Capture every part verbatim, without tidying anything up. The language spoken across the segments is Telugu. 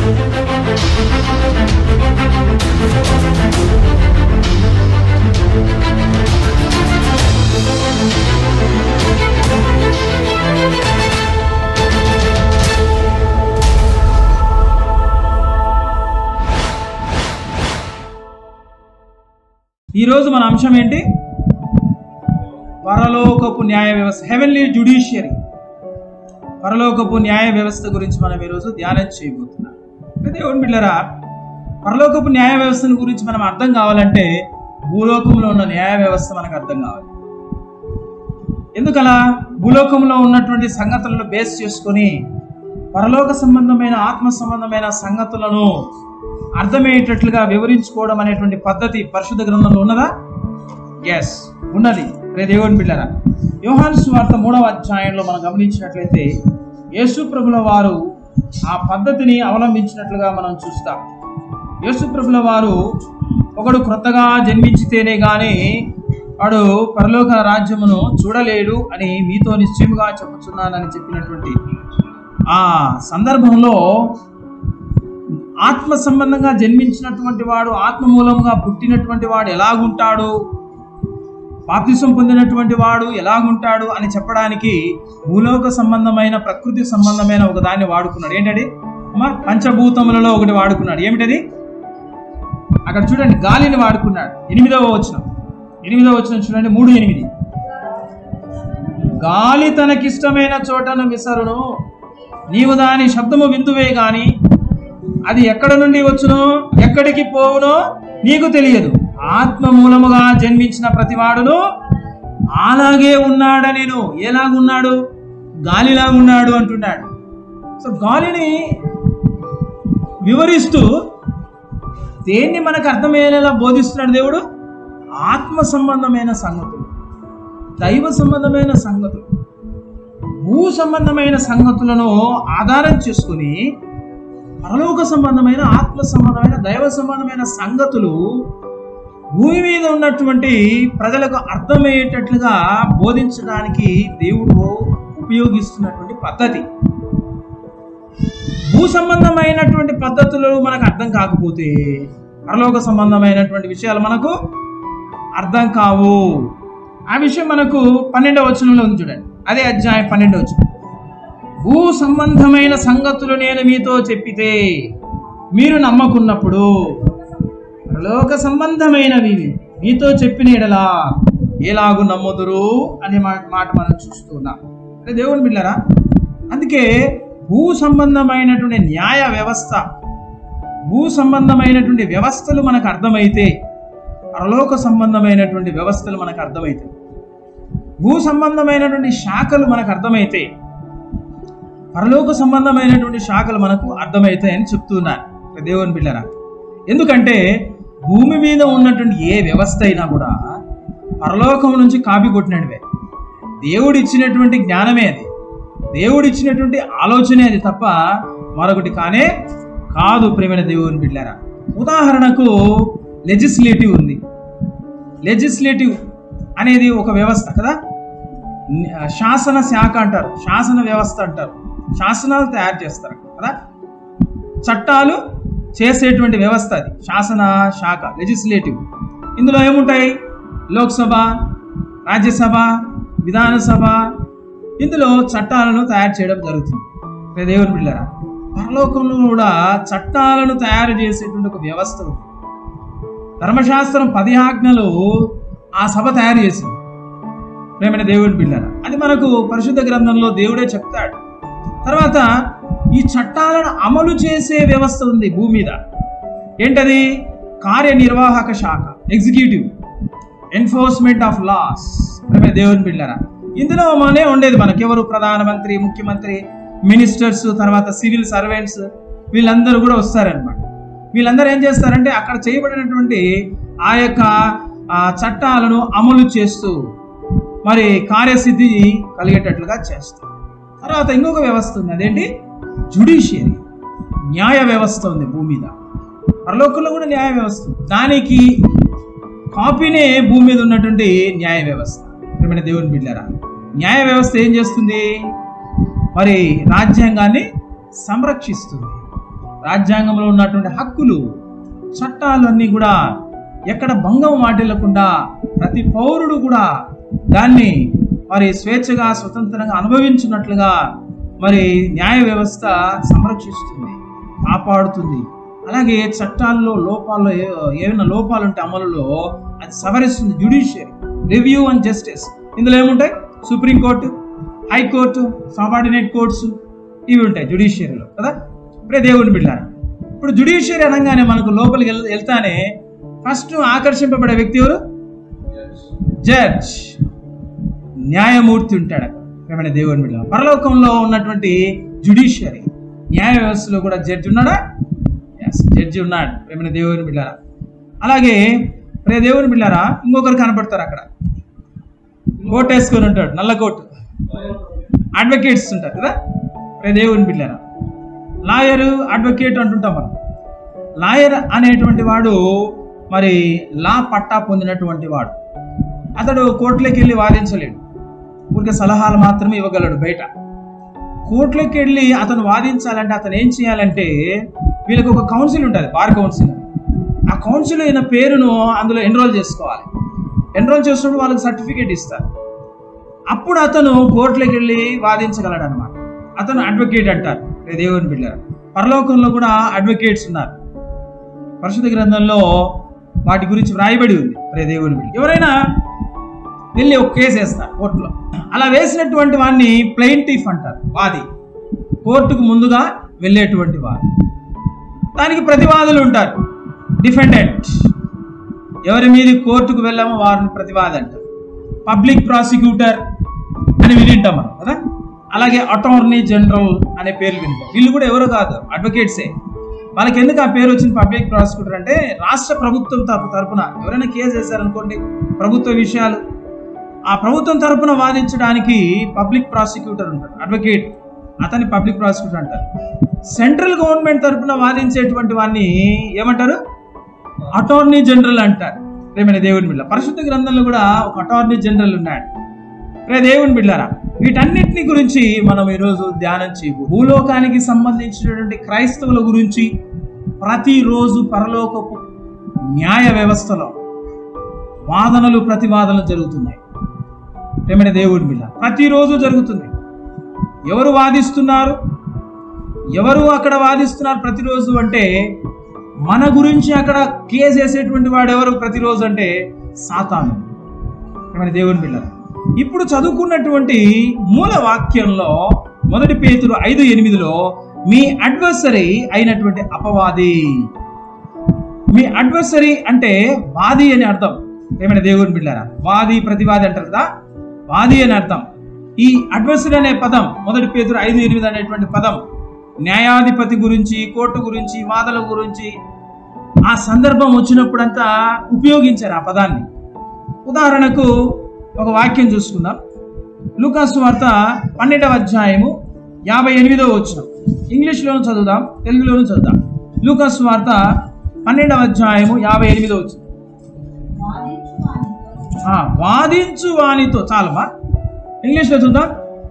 ఈరోజు మన అంశం ఏంటి? పరలోకపు న్యాయ వ్యవస్థ, హెవెన్లీ జ్యుడిషియరీ. పరలోకపు న్యాయ వ్యవస్థ గురించి మనం ఈరోజు ధ్యానం చేయబోతున్నాం. దేవుని బిడ్డలారా, పరలోకపు న్యాయ వ్యవస్థను గురించి మనం అర్థం కావాలంటే భూలోకంలో ఉన్న న్యాయ వ్యవస్థ మనకు అర్థం కావాలి. ఎందుకలా? భూలోకంలో ఉన్నటువంటి సంగతులను బేస్ చేసుకొని పరలోక సంబంధమైన ఆత్మ సంబంధమైన సంగతులను అర్థమయ్యేటట్లుగా వివరించుకోవడం అనేటువంటి పద్ధతి పరిశుద్ధ గ్రంథంలో ఉన్నదా? ఎస్, ఉన్నది. రే దేవుని బిడ్డలారా, యోహాను సువార్త మూడవ అధ్యాయంలో మనం గమనించినట్లయితే యేసు ప్రభుల వారు ఆ పద్ధతిని అవలంబించినట్లుగా మనం చూస్తాం. యేసు ప్రభుల వారు ఒకడు క్రొత్తగా జన్మించితేనే గాని వాడు పరలోక రాజ్యమును చూడలేడు అని మీతో నిశ్చయముగా చెప్పుచున్నానని చెప్పినటువంటి ఆ సందర్భంలో ఆత్మ సంబంధంగా జన్మించినటువంటి వాడు, ఆత్మ మూలంగా పుట్టినటువంటి వాడు ఎలాగుంటాడు, బాప్తిసం పొందినటువంటి వాడు ఎలాగుంటాడు అని చెప్పడానికి భూలోక సంబంధమైన ప్రకృతి సంబంధమైన ఒక దాన్ని వాడుకున్నాడు. ఏంటది? అమ్మా, పంచభూతములలో ఒకటి వాడుకున్నాడు. ఏమిటది? అక్కడ చూడండి, గాలిని వాడుకున్నాడు. ఎనిమిదవ వచనం ఎనిమిదవ వచనం చూడండి, మూడు ఎనిమిది. గాలి తనకిష్టమైన చోటను విసరును, నీవు దాని శబ్దము విందువే గాని అది ఎక్కడ నుండి వచ్చునో ఎక్కడికి పోవునో నీకు తెలియదు. ఆత్మ మూలముగా జన్మించిన ప్రతివాడును అలాగే ఉన్నాడు. నేను ఎలాగున్నాడు? గాలిలాగున్నాడు అంటున్నాడు. సో గాలిని వివరిస్తూ దేన్ని మనకు అర్థమయ్యేలా బోధిస్తున్నాడు దేవుడు? ఆత్మ సంబంధమైన సంగతులు, దైవ సంబంధమైన సంగతులు, భూ సంబంధమైన సంగతులను ఆధారం చేసుకుని పరలోక సంబంధమైన ఆత్మ సంబంధమైన దైవ సంబంధమైన సంగతులు భూమి మీద ఉన్నటువంటి ప్రజలకు అర్థమయ్యేటట్లుగా బోధించడానికి దేవుడు ఉపయోగిస్తున్నటువంటి పద్ధతి. భూ సంబంధమైనటువంటి పద్ధతులు మనకు అర్థం కాకపోతే పరలోక సంబంధమైనటువంటి విషయాలు మనకు అర్థం కావు. ఆ విషయం మనకు పన్నెండవ వచనంలో ఉంది చూడండి. అదే అధ్యాయం పన్నెండవ వచనం. భూ సంబంధమైన సంగతులు నేను మీతో చెప్పితే మీరు నమ్మకున్నప్పుడు పరలోక సంబంధమైనవి మీతో చెప్పిన ఎడలా ఎలాగు నమ్ముదురు అనే మాట మనం చూస్తున్నాం. అంటే దేవుని బిడ్డలారా, అందుకే భూ సంబంధమైనటువంటి న్యాయ వ్యవస్థ, భూ సంబంధమైనటువంటి వ్యవస్థలు మనకు అర్థమైతే పరలోక సంబంధమైనటువంటి వ్యవస్థలు మనకు అర్థమవుతాయి. భూ సంబంధమైనటువంటి శాఖలు మనకు అర్థమైతే పరలోక సంబంధమైనటువంటి శాఖలు మనకు అర్థమవుతాయని చెప్తున్నాను దేవుని బిడ్డలారా. ఎందుకంటే భూమి మీద ఉన్నటువంటి ఏ వ్యవస్థ అయినా కూడా పరలోకం నుంచి కాపీ కొట్టినవే. దేవుడు ఇచ్చినటువంటి జ్ఞానమే అది, దేవుడు ఇచ్చినటువంటి ఆలోచనే అది తప్ప మరొకటి కానే కాదు. ప్రియమైన దేవుని బిడ్డలారా, ఉదాహరణకు లెజిస్లేటివ్ ఉంది. లెజిస్లేటివ్ అనేది ఒక వ్యవస్థ కదా. శాసన శాఖ అంటారు, శాసన వ్యవస్థ అంటారు. శాసనాలు తయారు చేస్తారు కదా, చట్టాలు చేసేటువంటి వ్యవస్థ అది శాసన శాఖ, లెజిస్లేటివ్. ఇందులో ఏముంటాయి? లోక్సభ, రాజ్యసభ, విధానసభ. ఇందులో చట్టాలను తయారు చేయడం జరుగుతుంది. దేవుని బిడ్డలారా, పరలోకంలో కూడా చట్టాలను తయారు చేసేటువంటి ఒక వ్యవస్థ ఉంది. ధర్మశాస్త్రం పది ఆజ్ఞలు ఆ సభ తయారు చేసింది. ప్రేమైన దేవుని బిడ్డలారా, అది మనకు పరిశుద్ధ గ్రంథంలో దేవుడే చెప్తాడు. తర్వాత ఈ చట్టాలను అమలు చేసే వ్యవస్థ ఉంది భూమి మీద. ఏంటది? కార్యనిర్వాహక శాఖ, ఎగ్జిక్యూటివ్, ఎన్ఫోర్స్మెంట్ ఆఫ్ లాస్. ప్రేమైన దేవుని బిడ్డలారా, ఇందులో మనే ఉండేది మనకెవరు? ప్రధానమంత్రి, ముఖ్యమంత్రి, మినిస్టర్స్, తర్వాత సివిల్ సర్వెంట్స్, వీళ్ళందరూ కూడా వస్తారనమాట. వీళ్ళందరూ ఏం చేస్తారంటే అక్కడ చేయబడినటువంటి ఆ యొక్క చట్టాలను అమలు చేస్తూ మరి కార్యసిద్ధి కలిగేటట్లుగా చేస్తారు. తర్వాత ఇంకొక వ్యవస్థ ఉంది, అదేంటి? జ్యుడిషియరీ, న్యాయ వ్యవస్థ ఉంది భూమి మీద. పరలోకంలో కూడా న్యాయ వ్యవస్థ, దానికి కాపీనే భూమి మీద ఉన్నటువంటి న్యాయ వ్యవస్థ. ప్రియమైన దేవుని బిడ్డలారా, న్యాయ వ్యవస్థ ఏం చేస్తుంది? మరి రాజ్యాంగాన్ని సంరక్షిస్తుంది. రాజ్యాంగంలో ఉన్నటువంటి హక్కులు, చట్టాలు అన్నీ కూడా ఎక్కడ భంగం వాటిల్లకుండా ప్రతి పౌరుడు కూడా దాన్ని మరి స్వేచ్ఛగా స్వతంత్రంగా అనుభవించినట్లుగా మరి న్యాయ వ్యవస్థ సంరక్షిస్తుంది, కాపాడుతుంది. అలాగే చట్టాల్లో లోపాల్లో ఏమైనా లోపాలు ఉంటే అమలులో అది సవరిస్తుంది. జ్యుడిషియరీ రివ్యూ అండ్ జస్టిస్, ఇందులో ఏముంటాయి? సుప్రీంకోర్టు, హైకోర్టు, సబార్డినేట్ కోర్ట్స్ ఇవి ఉంటాయి జ్యుడిషియరీలో కదా. ఇప్పుడే దేవుని బిడ్డారు. ఇప్పుడు జ్యుడిషియరీ అనగానే మనకు లోపలికి వెళ్ వెళ్తానే ఫస్ట్ ఆకర్షింపబడే వ్యక్తి ఎవరు? జడ్జ్, న్యాయమూర్తి ఉంటాడు ఏమైనా దేవుని బిడ్డ. పరలోకంలో ఉన్నటువంటి జ్యుడిషియరీ న్యాయ వ్యవస్థలో కూడా జడ్జి ఉన్నాడా? ఎస్, జడ్జి ఉన్నాడు ఏమైనా దేవుని బిడ్డారా. అలాగే ప్రే దేవుని బిడ్డారా ఇంకొకరు కనపడతారు అక్కడ, కోట్ వేసుకొని ఉంటాడు, నల్ల కోట్, అడ్వకేట్స్ ఉంటారు కదా ప్రే దేవుని బిడ్డారా. లాయరు, అడ్వకేట్ అంటుంటాం మనం. లాయర్ అనేటువంటి వాడు మరి లా పట్టా పొందినటువంటి వాడు. అతడు కోర్టులోకి వెళ్ళి వాదించలేడు, ఊరికే సలహాలు మాత్రమే ఇవ్వగలడు బయట. కోర్టులోకి వెళ్ళి అతను వాదించాలంటే అతను ఏం చేయాలంటే వీళ్ళకి ఒక కౌన్సిల్ ఉంటుంది, బార్ కౌన్సిల్. ఆ కౌన్సిల్ అయిన పేరును అందులో ఎన్రోల్ చేసుకోవాలి. ఎన్రోల్ చేసినప్పుడు వాళ్ళకి సర్టిఫికేట్ ఇస్తారు. అప్పుడు అతను కోర్టులోకి వెళ్ళి వాదించగలడు అనమాట. అతను అడ్వకేట్ అంటారు దేవుని బిడ్డలారా. పరలోకంలో కూడా అడ్వకేట్స్ ఉన్నారు. పరిశుద్ధ గ్రంథంలో వాటి గురించి వ్రాయబడి ఉంది ప్రే దేవుని బిడ్డ. ఎవరైనా వెళ్ళి ఒక కేసు వేస్తారు కోర్టులో. అలా వేసినటువంటి వాడిని ప్లెయింటిఫ్ అంటారు, వాది. కోర్టుకు ముందుగా వెళ్ళేటువంటి వాడు. దానికి ప్రతివాదులు ఉంటారు, డిఫెండెంట్. ఎవరి మీద కోర్టుకు వెళ్ళామో వారిని ప్రతివాది అంటారు. పబ్లిక్ ప్రాసిక్యూటర్ అని వినింటాం మనం కదా. అలాగే అటార్నీ జనరల్ అనే పేర్లు వింటాం. వీళ్ళు కూడా ఎవరో కాదు, అడ్వకేట్సే. వాళ్ళకి ఎందుకు ఆ పేరు వచ్చింది పబ్లిక్ ప్రాసిక్యూటర్ అంటే రాష్ట్ర ప్రభుత్వం తరపున ఎవరైనా కేసు వేశారనుకోండి, ప్రభుత్వ విషయాలు, ఆ ప్రభుత్వం తరపున వాదించడానికి పబ్లిక్ ప్రాసిక్యూటర్ ఉంటాడు, అడ్వకేట్. అతన్ని పబ్లిక్ ప్రాసిక్యూటర్ అంటారు. సెంట్రల్ గవర్నమెంట్ తరపున వాదించేటువంటి వాడిని ఏమంటారు? అటార్నీ జనరల్ అంటారు. ప్రేమైన దేవుని బిడ్డ, పరిశుద్ధ గ్రంథంలో కూడా ఒక అటార్నీ జనరల్ ఉన్నాడు. ప్రే దేవుని బిడ్డారా, వీటన్నిటిని గురించి మనం ఈరోజు ధ్యానం చేయబో. భూలోకానికి సంబంధించినటువంటి క్రైస్తవుల గురించి ప్రతిరోజు పరలోకపు న్యాయ వ్యవస్థలో వాదనలు ప్రతివాదనలు జరుగుతున్నాయి. ప్రేమైన దేవుని బిడ్డ, ప్రతిరోజు జరుగుతుంది. ఎవరు వాదిస్తున్నారు? ఎవరు అక్కడ వాదిస్తున్నారు ప్రతిరోజు అంటే మన గురించి అక్కడ కేసు వేసేటువంటి వాడు ఎవరు ప్రతిరోజు అంటే సాతాను. ప్రేమైన దేవుని బిడ్డ, ఇప్పుడు చదువుకున్నటువంటి మూల వాక్యంలో మొదటి పేతురు ఐదు ఎనిమిదిలో మీ అడ్వర్సరీ అయినటువంటి అపవాది. మీ అడ్వర్సరీ అంటే వాది అని అర్థం. ఏమైనా దేవుని బిడ్డారా, వాది ప్రతివాది అంటారు కదా, వాది అని అర్థం. ఈ అడ్వర్సరీ అనే పదం మొదటి పేతురు ఐదు ఎనిమిది అనేటువంటి పదం న్యాయాధిపతి గురించి, కోర్టు గురించి, వాదన గురించి ఆ సందర్భం వచ్చినప్పుడంతా ఉపయోగించారు ఆ పదాన్ని. ఉదాహరణకు ఒక వాక్యం చూసుకుందాం. లూకాసు వార్త పన్నెండవ అధ్యాయము యాభై ఎనిమిదవ వచనం. ఇంగ్లీష్లోను చదువుదాం, తెలుగులోను చదువుదాం. లూకాసు వార్త పన్నెండవ అధ్యాయము యాభై ఎనిమిదవ వచనం. వాదించు వానితో, చాలమా ఇంగ్లీష్లో చూద్దాం.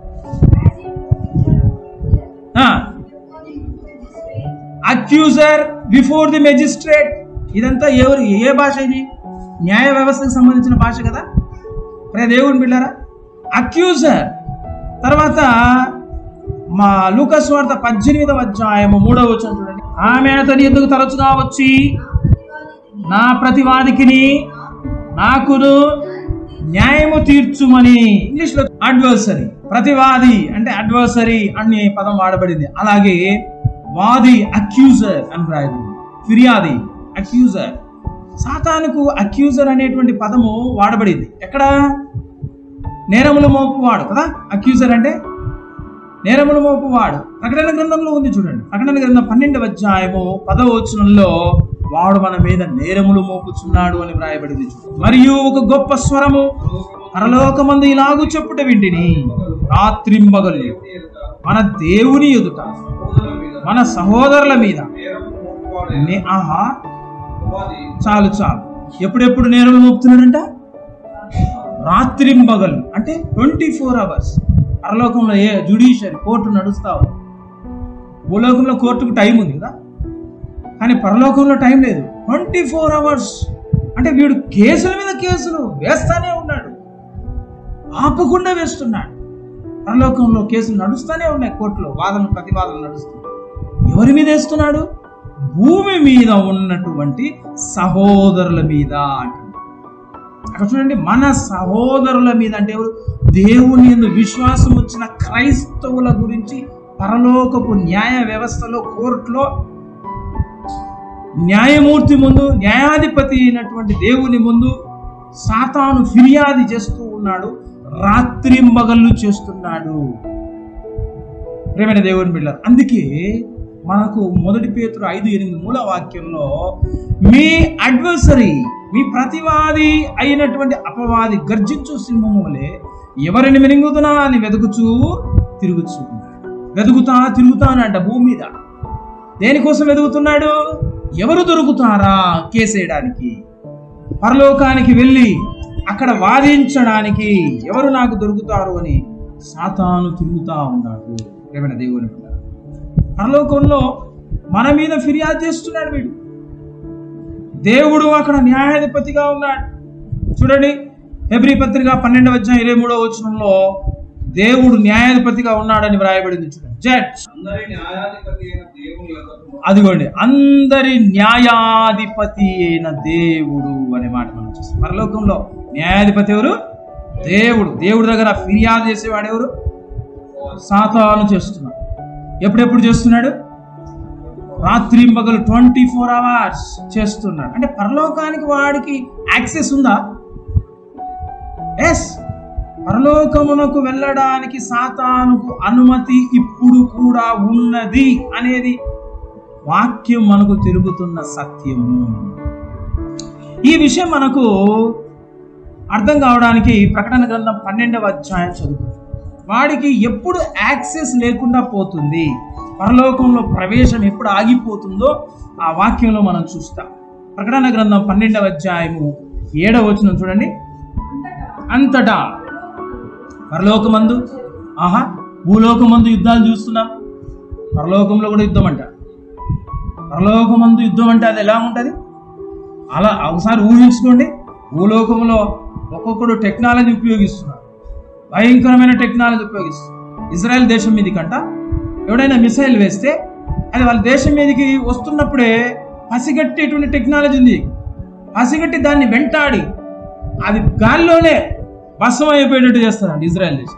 Accuser before the magistrate. ఇదంతా ఎవరు, ఏ భాష ఇది? న్యాయ వ్యవస్థకు సంబంధించిన భాష కదా ప్రే దేవుని బిడ్డారా. అక్యూజర్. తర్వాత మా లూకాసు వార్త పద్దెనిమిదవ అధ్యాయము మూడవ వచనం చూడండి. ఆమె అతని ఎందుకు తరచుగా వచ్చి నా ప్రతివాదికిని నాకును న్యాయము తీర్చుమని. ఇంగ్లీష్లో అడ్వర్సరీ, ప్రతివాది అంటే అడ్వర్సరీ అనే పదం వాడబడింది. అలాగే వాది అక్యూజర్ అని రాయబడింది, ఫిర్యాది, అక్యూజర్. సాతానుకు అక్యూజర్ అనేటువంటి పదము వాడబడింది ఎక్కడ? నేరముల మోపువాడు కదా. అక్యూజర్ అంటే నేరముల మోపువాడు. ప్రకటన గ్రంథంలో ఉంది చూడండి. ప్రకటన గ్రంథం పన్నెండవ అధ్యాయము పదవ వచనంలో వాడు మన మీద నేరములు మోపుచున్నాడు అని వ్రాయబడింది. మరియు ఒక గొప్ప స్వరము పరలోకమందు ఇలాగు చెప్పుట వింటిని, రాత్రింబగలు మన దేవుని ఎదుట మన సహోదరుల మీద. ఆహా, చాలు చాలు. ఎప్పుడెప్పుడు నేరములు మోపుతున్నాడంట? రాత్రింబగలు అంటే ట్వంటీ ఫోర్ అవర్స్. పరలోకంలో ఏ జ్యుడిషియరీ కోర్టు నడుస్తా ఉంది. భూలోకంలో కోర్టుకు టైం ఉంది కదా, కానీ పరలోకంలో టైం లేదు. ట్వంటీ ఫోర్ అవర్స్ అంటే వీడు కేసుల మీద కేసులు వేస్తానే ఉన్నాడు, ఆపకుండా వేస్తున్నాడు. పరలోకంలో కేసులు నడుస్తూనే ఉన్నాయి, కోర్టులో వాదనలు ప్రతివాదనలు నడుస్తున్నాయి. ఎవరి మీద వేస్తున్నాడు? భూమి మీద ఉన్నటువంటి సహోదరుల మీద. అక్కడ చూడండి, మన సహోదరుల మీద అంటే ఎవరు? దేవుని యందు విశ్వాసం వచ్చిన క్రైస్తవుల గురించి పరలోకపు న్యాయ వ్యవస్థలో, కోర్టులో న్యాయమూర్తి ముందు, న్యాయాధిపతి అయినటువంటి దేవుని ముందు సాతాను ఫిర్యాదు చేస్తూ ఉన్నాడు, రాత్రింబగళ్ళు చేస్తున్నాడు. ప్రేమైన దేవుని బిడ్డలారా, అందుకే మనకు మొదటి పేతురు ఐదు ఎనిమిది మూల వాక్యంలో మీ అడ్వర్సరీ, మీ ప్రతివాది అయినటువంటి అపవాది గర్జించు సింహము వలె ఎవరిని మింగుతున్నా అని వెతుకుచూ తిరుగుచూ వెతుకుతా తిరుగుతానంట భూమి మీద. దేనికోసం వెతుకుతున్నాడు? ఎవరు దొరుకుతారా కేసేయడానికి, పరలోకానికి వెళ్ళి అక్కడ వాదించడానికి ఎవరు నాకు దొరుకుతారు అని సాతాను తిరుగుతా ఉన్నాడు. ప్రేమైన దేవుని బిడ్డ, పరలోకంలో మన మీద ఫిర్యాదు చేస్తున్నాడు వీడు. దేవుడు అక్కడ న్యాయాధిపతిగా ఉన్నాడు. చూడండి, హెబ్రీ పత్రిక పన్నెండవ అధ్యాయం ఇరవై మూడవ వచనంలో దేవుడు న్యాయాధిపతిగా ఉన్నాడని వ్రాయబడింది. చూడండి, జడ్జ్, అదిగోండి, అందరి న్యాయాధిపతి అయిన దేవుడు అనే మాట మనం చూస్తాం. పరలోకంలో న్యాయాధిపతి ఎవరు? దేవుడు. దేవుడి దగ్గర ఫిర్యాదు చేసేవాడు ఎవరు? సాతాను చేస్తున్నాడు. ఎప్పుడెప్పుడు చేస్తున్నాడు? రాత్రి పగలు ట్వంటీ ఫోర్ అవర్స్ చేస్తున్నాడు. అంటే పరలోకానికి వాడికి యాక్సెస్ ఉందా? ఎస్, పరలోకమునకు వెళ్ళడానికి సాతానుకు అనుమతి ఇప్పుడు కూడా ఉన్నది అనేది వాక్యం మనకు తెలుపుతున్న సత్యము. ఈ విషయం మనకు అర్థం కావడానికి ప్రకటన గ్రంథం పన్నెండవ అధ్యాయం చదువు. వాడికి ఎప్పుడు యాక్సెస్ లేకుండా పోతుంది, పరలోకంలో ప్రవేశం ఎప్పుడు ఆగిపోతుందో ఆ వాక్యంలో మనం చూస్తాం. ప్రకటన గ్రంథం పన్నెండవ అధ్యాయము ఏడవ వచనం చూడండి. అంతటా పరలోకమందు, ఆహా, భూలోకమందు యుద్ధాలు చూస్తున్నాం, పరలోకంలో కూడా యుద్ధం అంట. పరలోకమందు యుద్ధం అంటే అది ఎలా ఉంటుంది? అలా ఒకసారి ఊహించుకోండి. భూలోకంలో ఒక్కొక్కడు టెక్నాలజీ ఉపయోగిస్తున్నారు, భయంకరమైన టెక్నాలజీ ఉపయోగిస్తున్నారు. ఇజ్రాయెల్ దేశం మీదకి అంట ఎవడైనా మిసైల్ వేస్తే అది వాళ్ళ దేశం మీదకి వస్తున్నప్పుడే పసిగట్టేటువంటి టెక్నాలజీ ఉంది. పసిగట్టి దాన్ని వెంటాడి అది గాల్లోనే భస్మం అయిపోయేటట్టు చేస్తారండి ఇజ్రాయెల్ దేశం.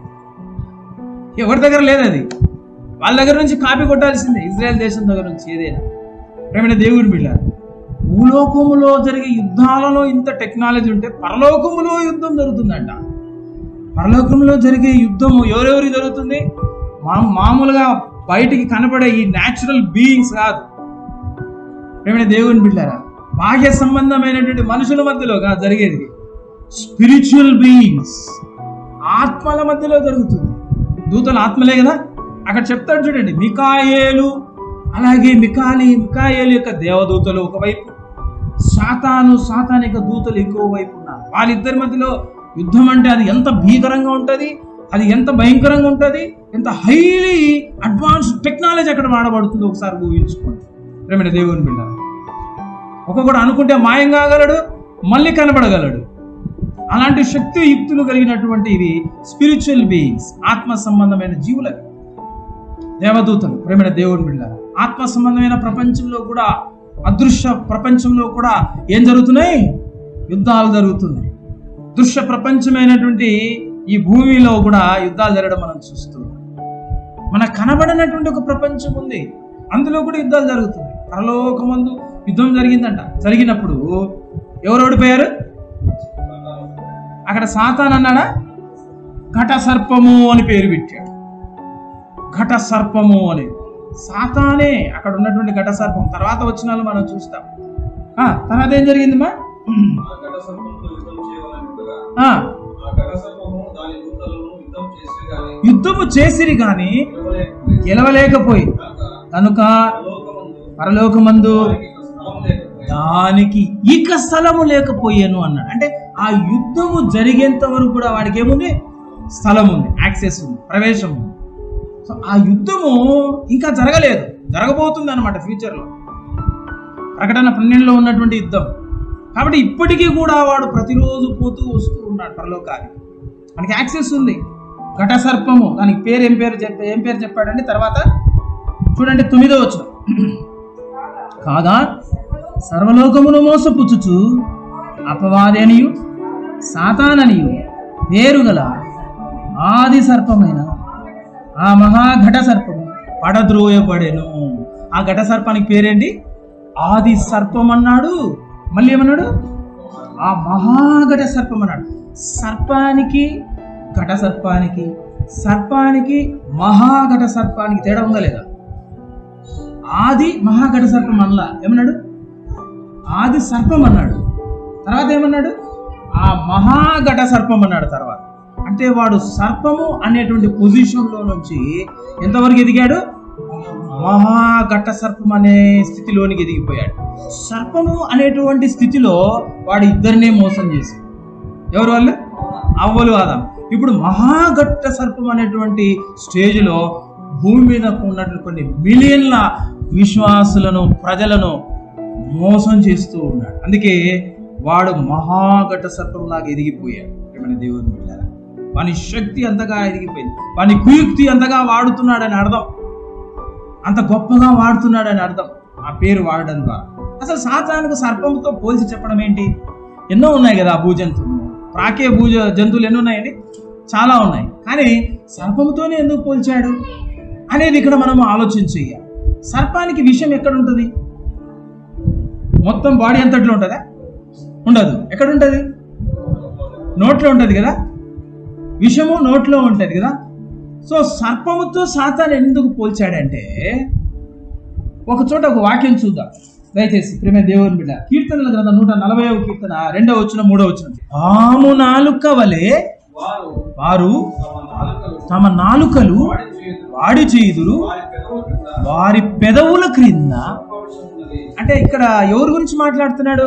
ఎవరి దగ్గర లేదు అది, వాళ్ళ దగ్గర నుంచి కాపీ కొట్టాల్సిందే, ఇజ్రాయెల్ దేశం దగ్గర నుంచి ఏదైనా. ప్రేమైన దేవుని బిడ్డలారా, భూలోకములో జరిగే యుద్ధాలలో ఇంత టెక్నాలజీ ఉంటే పరలోకములో యుద్ధం జరుగుతుందంట. పరలోకంలో జరిగే యుద్ధము ఎవరెవరికి జరుగుతుంది? మా మామూలుగా బయటికి కనపడే ఈ న్యాచురల్ బీయింగ్స్ కాదు. ప్రేమైన దేవుని బిడ్డలారా, బాహ్య సంబంధమైనటువంటి మనుషుల మధ్యలో కాదు జరిగేది, స్పిరిచువల్ బీయింగ్స్, ఆత్మల మధ్యలో జరుగుతుంది. దూతలు ఆత్మలే కదా. అక్కడ చెప్తాడు చూడండి, మికాయేలు, అలాగే మికాలి మికాయేలు యొక్క దేవదూతలు ఒకవైపు, సాతాను సాతాను యొక్క దూతలు ఇంకో వైపు ఉన్నారు. వాళ్ళిద్దరి మధ్యలో యుద్ధం అంటే అది ఎంత భీకరంగా ఉంటుంది, అది ఎంత భయంకరంగా ఉంటుంది, ఎంత హైలీ అడ్వాన్స్ టెక్నాలజీ అక్కడ వాడబడుతుందో ఒకసారి ఊహించుకోండి. ప్రేమైన దేవుని బిడ్డ, ఒక్కొక్కడు అనుకుంటే మాయం కాగలడు, మళ్ళీ కనబడగలడు. అలాంటి శక్తి యుక్తులు కలిగినటువంటి ఇవి స్పిరిచువల్ బీయింగ్స్, ఆత్మ సంబంధమైన జీవులవి, దేవదూతలు. ప్రేమైన దేవుని బిడ్డ, ఆత్మ సంబంధమైన ప్రపంచంలో కూడా, అదృశ్య ప్రపంచంలో కూడా ఏం జరుగుతున్నాయి? యుద్ధాలు జరుగుతున్నాయి. దృశ్య ప్రపంచమైనటువంటి ఈ భూమిలో కూడా యుద్ధాలు జరగడం మనం చూస్తున్నాం. మనకు కనబడినటువంటి ఒక ప్రపంచం ఉంది, అందులో కూడా యుద్ధాలు జరుగుతున్నాయి. పరలోకమందు యుద్ధం జరిగిందంట. జరిగినప్పుడు ఎవరు ఓడిపోయారు? అక్కడ సాతాన్ అన్నాడా? ఘట సర్పము అని పేరు పెట్టాడు. ఘట సర్పము అని, సాతానే అక్కడ ఉన్నటువంటి ఘట సర్పం. తర్వాత వచ్చిన వాళ్ళు మనం చూస్తాం. తర్వాత ఏం జరిగిందమ్మా? యుద్ధము చేసిరి గాని గెలవలేకపోయి కనుక పరలోకమందు దానికి ఇక స్థలము లేకపోయాను అన్నాడు. అంటే ఆ యుద్ధము జరిగేంత వరకు కూడా వాడికి ఏముంది? స్థలం ఉంది, యాక్సెస్ ఉంది, ప్రవేశం ఉంది. సో ఆ యుద్ధము ఇంకా జరగలేదు, జరగబోతుంది అనమాట ఫ్యూచర్లో. ప్రకటన పన్నెండులో ఉన్నటువంటి యుద్ధం. కాబట్టి ఇప్పటికీ కూడా వాడు ప్రతిరోజు పోతూ వస్తూ ఉన్నాడు పరలోకానికి. మనకి యాక్సెస్ ఉంది. ఘట సర్పము, దానికి పేరు ఏం పేరు చెప్ప ఏం పేరు చెప్పాడండి తర్వాత చూడండి తొమ్మిదో వచనం. కాగా సర్వలోకమును మోసపుచ్చుచు అపవాదనియు సాతాననియు పేరుగల ఆది సర్పమైన ఆ మహాఘట సర్పము పడద్రోయబడెను. ఆ ఘట సర్పానికి పేరేంటి? ఆది సర్పం అన్నాడు. మళ్ళీ ఏమన్నాడు? ఆ మహాఘట సర్పం అన్నాడు. సర్పానికి, ఘట సర్పానికి, సర్పానికి మహాఘట సర్పానికి తేడా ఉందా లేదా? ఆది మహాఘట సర్పం అనలా, ఏమన్నాడు? ఆది సర్పం అన్నాడు. తర్వాత ఏమన్నాడు? ఆ మహాఘట సర్పం అన్నాడు తర్వాత. అంటే వాడు సర్పము అనేటువంటి పొజిషన్లో నుంచి ఎంతవరకు ఎదిగాడు? మహాఘట సర్పం అనే స్థితిలోనికి ఎదిగిపోయాడు. సర్పము అనేటువంటి స్థితిలో వాడు ఇద్దరినే మోసం చేసి, ఎవరు వాళ్ళు? అవ్వలు ఆదాము. ఇప్పుడు మహాఘట సర్పం అనేటువంటి స్టేజ్లో భూమి మీద ఉన్నటువంటి కొన్ని మిలియన్ల విశ్వాసులను, ప్రజలను మోసం చేస్తూ ఉన్నాడు. అందుకే వాడు మహాఘట సర్పంలాగా ఎదిగిపోయాడు. ఏమైనా దేవుని బిడ్డలారా, వాని శక్తి అంతగా ఎదిగిపోయింది. వాని కుయుక్తి అంతగా వాడుతున్నాడని అర్థం, అంత గొప్పగా వాడుతున్నాడని అర్థం ఆ పేరు వాడడం ద్వారా. అసలు సాతానుకు సర్పంతో పోల్చి చెప్పడం ఏంటి? ఎన్నో ఉన్నాయి కదా భూజంతువులు, ప్రాకే భూజ జంతువులు ఎన్ని ఉన్నాయండి? చాలా ఉన్నాయి. కానీ సర్పంతోనే ఎందుకు పోల్చాడు అనేది ఇక్కడ మనం ఆలోచించేయాలి. సర్పానికి విషం ఎక్కడ ఉంటుంది? మొత్తం బాడీ అంతట్లో ఉంటుందా? ఉండదు. ఎక్కడ ఉంటుంది? నోట్లో ఉంటుంది కదా. విషము నోట్లో ఉంటుంది కదా. సో సర్పముతో సాతాను ఎందుకు పోల్చాడంటే, ఒక చోట ఒక వాక్యం చూద్దాం దయచేసి ప్రేమ దేవుని బిడ్డ. కీర్తనల గ్రంథం నూట నలభైవ కీర్తన రెండవ వచనం మూడవ వచనం. పాము నాలుక వలె వారు తమ నాలుకలు వాడి చేయుదురు, వారి పెదవుల క్రింద. అంటే ఇక్కడ ఎవరి గురించి మాట్లాడుతున్నాడు?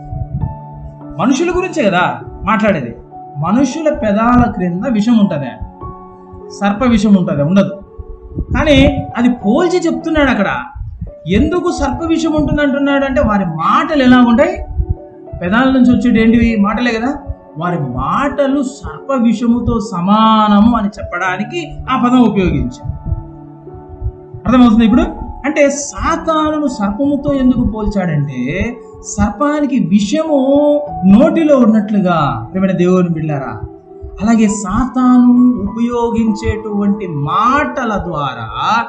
మనుషుల గురించే కదా మాట్లాడేది. మనుషుల పెదాల క్రింద విషం ఉంటుందా? సర్ప విషం ఉంటుందా? ఉండదు. కానీ అది పోల్చి చెప్తున్నాడు అక్కడ. ఎందుకు సర్ప విషం ఉంటుంది అంటున్నాడు అంటే, వారి మాటలు ఎలా ఉంటాయి? పెదాల నుంచి వచ్చేటి ఏంటివి? మాటలే కదా. వారి మాటలు సర్ప విషముతో సమానము అని చెప్పడానికి ఆ పదం ఉపయోగించారు. అర్థమవుతుంది ఇప్పుడు? అంటే సాతానును సర్పముతో ఎందుకు పోల్చాడంటే, సర్పానికి విషము నోటిలో ఉన్నట్లుగా ప్రియమైన దేవుని బిడ్డలారా, అలాగే సాతాను ఉపయోగించేటువంటి మాటల ద్వారా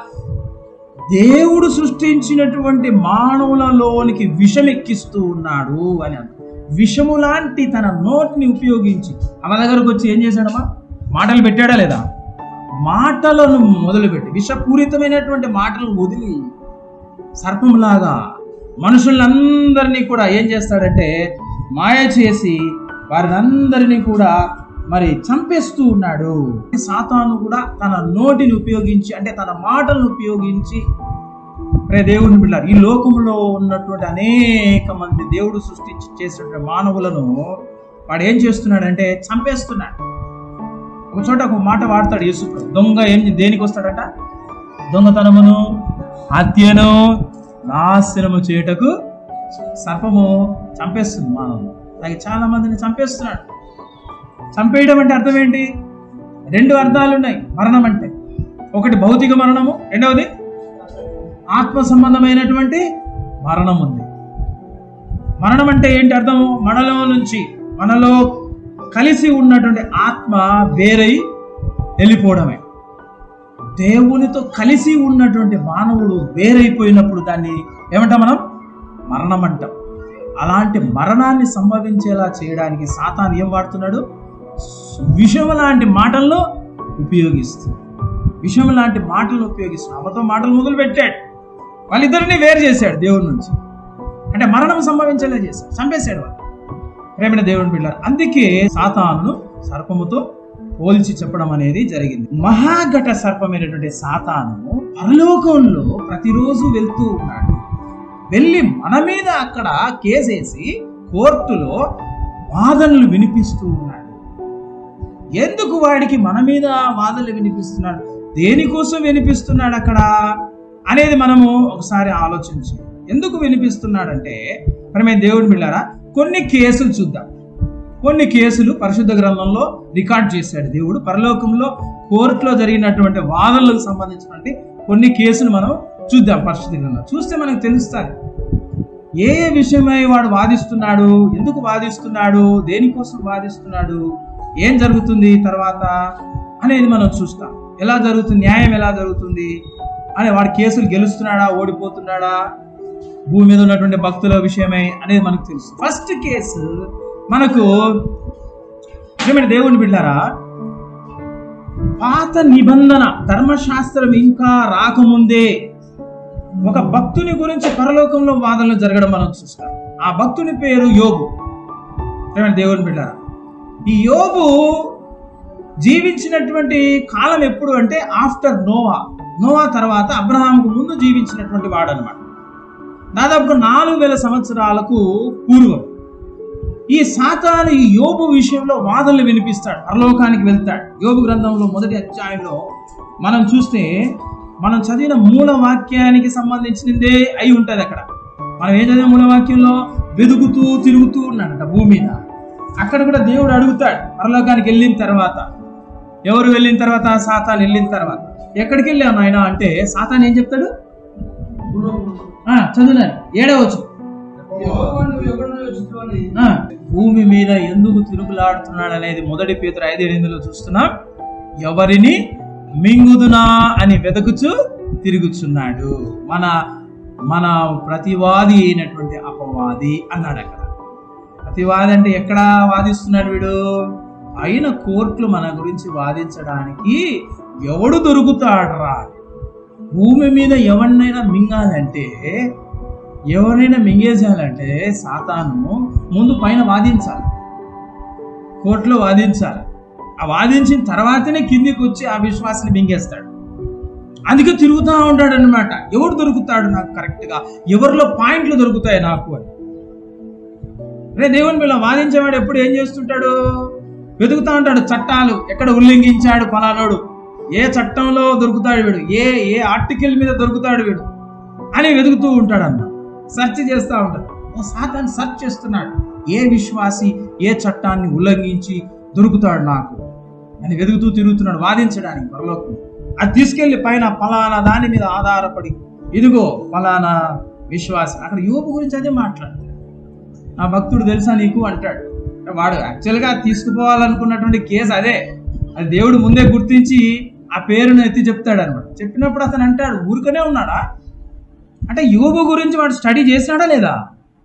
దేవుడు సృష్టించినటువంటి మానవులలోనికి విషం ఎక్కిస్తూ ఉన్నాడు అని అర్థం. విషము లాంటి తన నోటిని ఉపయోగించి అమ్మ దగ్గరకు వచ్చి ఏం చేశాడమ్మా? మాటలు పెట్టాడా లేదా? మాటలను మొదలుపెట్టి విషపూరితమైనటువంటి మాటలు వదిలి సర్పంలాగా మనుషులందరినీ కూడా ఏం చేస్తాడంటే మాయ చేసి వారిని అందరినీ కూడా మరి చంపేస్తూ ఉన్నాడు. సాతాను కూడా తన నోటిని ఉపయోగించి, అంటే తన మాటలను ఉపయోగించి, రే దేవుని బిడ్డలారా, ఈ లోకంలో ఉన్నటువంటి అనేక మంది దేవుడు సృష్టించి చేసినటువంటి మానవులను వాడు ఏం చేస్తున్నాడంటే చంపేస్తున్నాడు. ఒక చోట ఒక మాట వాడతాడు యేసు. దొంగ ఏం దేనికి వస్తాడట? దొంగతనమును, హత్యను, నాశనము చేయుటకు. సర్పము చంపేస్తుంది మానవులు. అలాగే చాలా మందిని చంపేస్తున్నాడు. చంపేయడం అంటే అర్థం ఏంటి? రెండు అర్థాలు ఉన్నాయి మరణం అంటే. ఒకటి భౌతిక మరణము, రెండవది ఆత్మ సంబంధమైనటువంటి మరణం ఉంది. మరణం అంటే ఏంటి అర్థము? మనలో నుంచి, మనలో కలిసి ఉన్నటువంటి ఆత్మ వేరై వెళ్ళిపోవడమే. దేవునితో కలిసి ఉన్నటువంటి మానవుడు వేరైపోయినప్పుడు దాన్ని ఏమంటాం మనం? మరణం అంటాం. అలాంటి మరణాన్ని సంభవించేలా చేయడానికి సాతాను ఏం వాడుతున్నాడు? విషం లాంటి మాటలను ఉపయోగిస్తుంది. విషం లాంటి మాటలను ఉపయోగిస్తున్నాడు. అమ్మతో మాటలు మొదలు పెట్టాడు. వాళ్ళిద్దరిని వేరు చేశాడు దేవుడి నుంచి. అంటే మరణం సంభవించేలా చేశాడు, చంపేశాడు వాళ్ళు. ప్రేమైన దేవుని బిడ్డలారా, అందుకే సాతానును సర్పముతో పోల్చి చెప్పడం అనేది జరిగింది. మహాఘట సర్పమైనటువంటి సాతాను పరలోకంలో ప్రతిరోజు వెళ్తూ ఉన్నాడు. వెళ్ళి మన మీద అక్కడ కేసేసి కోర్టులో వాదనలు వినిపిస్తూ ఉన్నాడు. ఎందుకు వాడికి మన మీద వాదనలు వినిపిస్తున్నాడు? దేనికోసం వినిపిస్తున్నాడు అక్కడ అనేది మనము ఒకసారి ఆలోచించి ఎందుకు వినిపిస్తున్నాడంటే మరి మేము దేవుని బిడ్డారా కొన్ని కేసులు చూద్దాం. కొన్ని కేసులు పరిశుద్ధ గ్రంథంలో రికార్డ్ చేశాడు దేవుడు. పరలోకంలో కోర్టులో జరిగినటువంటి వాదనలకు సంబంధించినటువంటి కొన్ని కేసులు మనం చూద్దాం. పరిశుద్ధ గ్రంథం చూస్తే మనకు తెలుస్తుంది ఏ ఏ విషయమై వాడు వాదిస్తున్నాడు, ఎందుకు వాదిస్తున్నాడు, దేనికోసం వాదిస్తున్నాడు, ఏం జరుగుతుంది తర్వాత అనేది మనం చూస్తాం. ఎలా జరుగుతుంది, న్యాయం ఎలా జరుగుతుంది అనే వాడి కేసులు గెలుస్తున్నాడా ఓడిపోతున్నాడా, భూమి మీద ఉన్నటువంటి భక్తుల విషయమై అనేది మనకు తెలుసు. ఫస్ట్ కేసు మనకు ఏమంటే దేవుని బిడ్డారా, పాత నిబంధన ధర్మశాస్త్రం ఇంకా రాకముందే ఒక భక్తుని గురించి పరలోకంలో వాదనలు జరగడం మనం చూస్తాం. ఆ భక్తుని పేరు యోబు. ఏమంటే దేవుని బిడ్డారా, ఈ యోబు జీవించినటువంటి కాలం ఎప్పుడు అంటే ఆఫ్టర్ నోవా. నోవా తర్వాత అబ్రహాంకు ముందు జీవించినటువంటి వాడు అనమాట. దాదాపు నాలుగు వేల సంవత్సరాలకు పూర్వం ఈ సాతాను ఈ యోబు విషయంలో వాదనలు వినిపిస్తాడు, పరలోకానికి వెళ్తాడు. యోబు గ్రంథంలో మొదటి అధ్యాయంలో మనం చూస్తే మనం చదివిన మూల వాక్యానికి సంబంధించిందే అయి ఉంటుంది. అక్కడ మనం ఏం చదివిన మూల వాక్యంలో వెదుగుతూ తిరుగుతూ ఉన్నాడట భూమి మీద. అక్కడ కూడా దేవుడు అడుగుతాడు పరలోకానికి వెళ్ళిన తర్వాత, ఎవరు వెళ్ళిన తర్వాత, సాతాను వెళ్ళిన తర్వాత ఎక్కడికి వెళ్ళావు నాయన అంటే సాతాను ఏం చెప్తాడు, చదువున్నాను ఏడవచ్చు, భూమి మీద ఎందుకు తిరుగులాడుతున్నాడు అనేది మొదటి పేతురు ఐదు ఎనిమిదిలో చూస్తున్నాం. ఎవరిని మింగుదునా అని వెదకుచు తిరుగుచున్నాడు, మన మన ప్రతివాది అయినటువంటి అపవాది అన్నాడు. అక్కడ ప్రతివాది అంటే ఎక్కడ వాదిస్తున్నాడు వీడు, అయిన కోర్టులు మన గురించి వాదించడానికి ఎవడు దొరుకుతాడరా. భూమి మీద ఎవరినైనా మింగాలంటే, ఎవరినైనా మింగేసేయాలంటే సాతాను ముందు పైన వాదించాలి, కోర్టులో వాదించాలి. ఆ వాదించిన తర్వాతనే కిందికి వచ్చి ఆ విశ్వాసాన్ని మింగేస్తాడు. అందుకే తిరుగుతూ ఉంటాడు అనమాట. ఎవడు దొరుకుతాడు నాకు కరెక్ట్గా, ఎవరిలో పాయింట్లు దొరుకుతాయి నాకు అని. రే దేవుని మీద వాదించేవాడు ఎప్పుడు ఏం చేస్తుంటాడు, వెతుకుతూ ఉంటాడు చట్టాలు, ఎక్కడ ఉల్లంఘించాడు ఫలానోడు, ఏ చట్టంలో దొరుకుతాడు వీడు, ఏ ఏ ఆర్టికల్ మీద దొరుకుతాడు వీడు అని వెతుకుతూ ఉంటాడు అన్నమాట. సెర్చ్ చేస్తూ ఉంటాడు. ఓ సాతాను సెర్చ్ చేస్తున్నాడు, ఏ విశ్వాసి ఏ చట్టాన్ని ఉల్లంఘించి దొరుకుతాడు నాకు అని వెతుకుతూ తిరుగుతున్నాడు వాదించడానికి పరలోకం. అది తీసుకెళ్లి పైన ఫలానా దాని మీద ఆధారపడి, ఇదిగో ఫలానా విశ్వాసం. అక్కడ యోబు గురించి అదే మాట్లాడతాడు. నా భక్తుడు తెలుసా నీకు అంటాడు. వాడు యాక్చువల్గా తీసుకుపోవాలనుకున్నటువంటి కేసు అదే, అది దేవుడు ముందే గుర్తించి ఆ పేరును ఎత్తి చెప్తాడు అనమాట. చెప్పినప్పుడు అతను అంటాడు, ఊరికనే ఉన్నాడా అంటే యోబు గురించి వాడు స్టడీ చేసినాడా లేదా,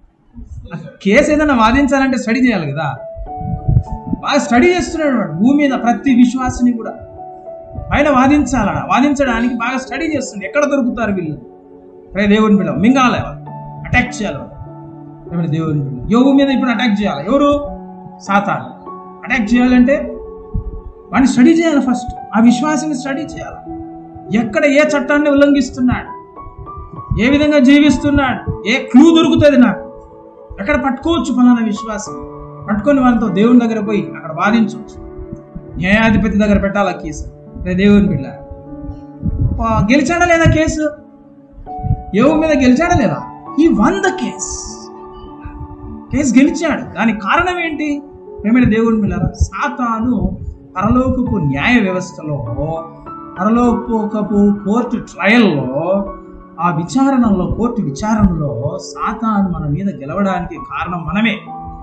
కేసు ఏదైనా వాదించాలంటే స్టడీ చేయాలి కదా. బాగా స్టడీ చేస్తున్నాడు వాడు, భూమి మీద ప్రతి విశ్వాసిని కూడా ఆయన వాదించాల వాదించడానికి బాగా స్టడీ చేస్తున్నాడు. ఎక్కడ దొరుకుతారు వీళ్ళు, అరే దేవుని బిడ్డ మింగాలి, అటాక్ చేయాలి దేవుని బిడ్డ. యోబు మీద ఇప్పుడు అటాక్ చేయాలి ఎవరు, సాతాను. అటాక్ చేయాలంటే వాడిని స్టడీ చేయాలి, ఫస్ట్ ఆ విశ్వాసాన్ని స్టడీ చేయాలి. ఎక్కడ ఏ చట్టాన్ని ఉల్లంఘిస్తున్నాడు, ఏ విధంగా జీవిస్తున్నాడు, ఏ క్లూ దొరుకుతుంది నాకు, ఎక్కడ పట్టుకోవచ్చు ఫలానా విశ్వాసం, పట్టుకొని వాళ్ళతో దేవుని దగ్గర పోయి అక్కడ వాదించవచ్చు. న్యాయాధిపతి దగ్గర పెట్టాలి కేసు. దేవుని బిడ్డ గెలిచాడా లేదా కేసు, యోబు మీద గెలిచాడా లేదా, ఈ వంద కేసు కేసు గెలిచాడు. దానికి కారణం ఏంటి, ఏమైనా దేవుని బిడ్డ సాతాను పరలోకపు న్యాయ వ్యవస్థలో, పరలోకపు కోర్టు ట్రయల్లో, ఆ విచారణలో, కోర్టు విచారణలో సాతాను మన మీద గెలవడానికి కారణం మనమే.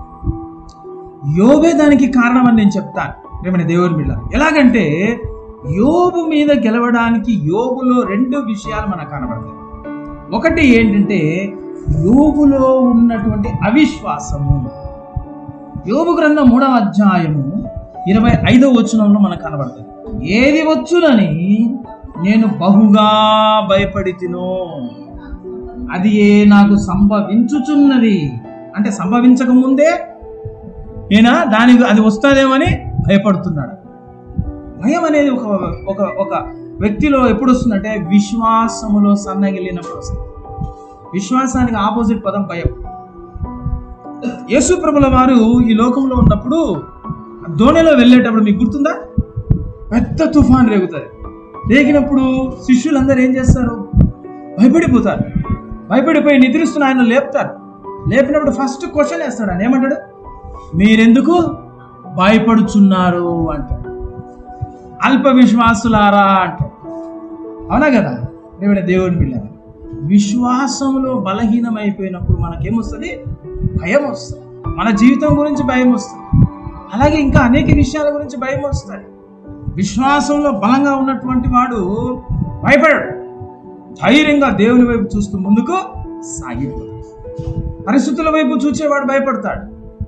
యోబే దానికి కారణం అని నేను చెప్తాను ప్రేమైన దేవుని బిడ్డ. ఎలాగంటే యోబు మీద గెలవడానికి యోబులో రెండు విషయాలు మనకు కనబడతాయి. ఒకటి ఏంటంటే యోబులో ఉన్నటువంటి అవిశ్వాసము. యోబు గ్రంథం మూడవ అధ్యాయము ఇరవై ఐదవ వచనంలో మనకు కనబడుతుంది, ఏది వచ్చునని నేను బహుగా భయపడితినో అది ఏ నాకు సంభవించుచున్నది. అంటే సంభవించక ముందే ఈయన దానికి అది వస్తుందేమని భయపడుతున్నాడు. భయం అనేది ఒక ఒక ఒక వ్యక్తిలో ఎప్పుడు వస్తుందంటే విశ్వాసములో సన్నగిల్లినప్పుడు వస్తుంది. విశ్వాసానికి ఆపోజిట్ పదం భయం. యేసు ప్రభుల వారు ఈ లోకంలో ఉన్నప్పుడు దోణిలో వెళ్ళేటప్పుడు మీకు గుర్తుందా, పెద్ద తుఫాన్ రేగుతుంది. రేగినప్పుడు శిష్యులందరూ ఏం చేస్తారు, భయపడిపోతారు. భయపడిపోయి నిద్రిస్తున్న ఆయన లేపుతారు. లేపినప్పుడు ఫస్ట్ క్వశ్చన్ వేస్తాడు. ఆయన ఏమంటాడు? మీరెందుకు భయపడుచున్నారు అంటాడు. అల్ప విశ్వాసులారా అంటాడు. అవునా కదా? దేవుని దేవుని పిల్లలు, విశ్వాసంలో బలహీనమైపోయినప్పుడు మనకేమొస్తుంది? భయం వస్తుంది. మన జీవితం గురించి భయం వస్తుంది. అలాగే ఇంకా అనేక విషయాల గురించి భయం వస్తుంది. విశ్వాసంలో బలంగా ఉన్నటువంటి వాడు భయపడడు. ధైర్యంగా దేవుని వైపు చూస్తూ ముందుకు సాగిపోతాడు. పరిస్థితుల వైపు చూచేవాడు భయపడతాడు.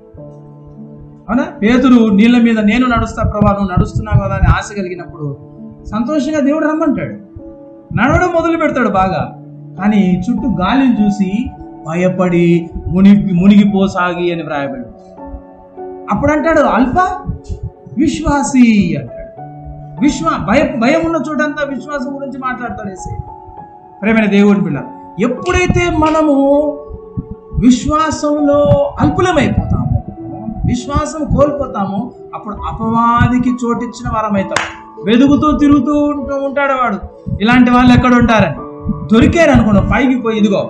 అవునా? పేతురు నీళ్ళ మీద నేను నడుస్తా ప్రభా, నువ్వు నడుస్తున్నావు కదా అని ఆశ కలిగినప్పుడు సంతోషంగా దేవుడు రమ్మంటాడు. నడవడం మొదలు పెడతాడు బాగా. కానీ చుట్టూ గాలిని చూసి భయపడి మునిగి మునిగిపోసాగి అని వ్రాయబడి. అప్పుడు అంటాడు అల్ప విశ్వాసి అంటాడు. విశ్వా భయం భయం ఉన్న చోటంతా విశ్వాసం గురించి మాట్లాడతాడు యేసయ్య. ప్రేమైన దేవుని పిల్ల, ఎప్పుడైతే మనము విశ్వాసంలో అల్పులమైపోతామో, విశ్వాసం కోల్పోతామో, అప్పుడు అపవాదికి చోటిచ్చిన వారమవుతాం. వెదుగుతూ తిరుగుతూ ఉంటూ ఉంటాడు వాడు, ఇలాంటి వాళ్ళు ఎక్కడ ఉంటారని. దొరికారు అనుకోండి, పైకి పోయి ఇదిగో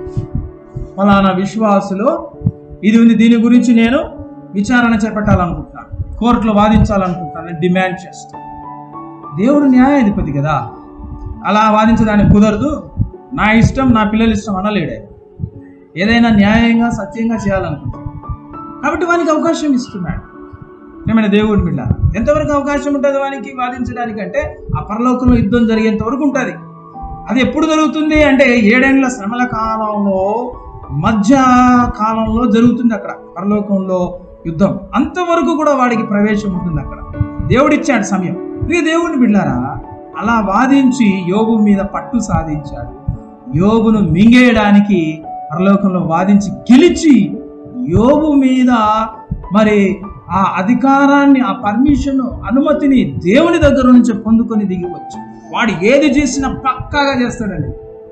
ఫలానా విశ్వాసులో ఇది ఉంది, దీని గురించి నేను విచారణ చేపట్టాలనుకుంటున్నాను, కోర్టులో వాదించాలనుకుంటున్నాను, డిమాండ్ చేస్తాను. దేవుడు న్యాయాధిపతి కదా, అలా వాదించడానికి కుదరదు. నా ఇష్టం నా పిల్లల ఇష్టం అనలేడే. ఏదైనా న్యాయంగా సత్యంగా చేయాలనుకుంటాడు. కాబట్టి వానికి అవకాశం ఇస్తున్నాడు. ఏమైనా దేవుని బిడ్డ, ఎంతవరకు అవకాశం ఉంటుంది వానికి వాదించడానికి అంటే ఆ పరలోకంలో యుద్ధం జరిగేంత వరకు ఉంటుంది. అది ఎప్పుడు జరుగుతుంది అంటే ఏడేండ్ల శ్రమల కాలంలో మధ్య కాలంలో జరుగుతుంది అక్కడ పరలోకంలో యుద్ధం. అంతవరకు కూడా వాడికి ప్రవేశం ఉంటుంది అక్కడ. దేవుడిచ్చాడు సమయం. ప్రియ దేవుని బిడ్డారా, అలా వాదించి యోబు మీద పట్టు సాధించాడు. యోబును మింగేయడానికి పరలోకంలో వాదించి గెలిచి యోబు మీద మరి ఆ అధికారాన్ని, ఆ పర్మిషన్, అనుమతిని దేవుని దగ్గర నుంచి పొందుకొని దిగివచ్చు. వాడు ఏది చేసినా పక్కాగా చేస్తాడండి.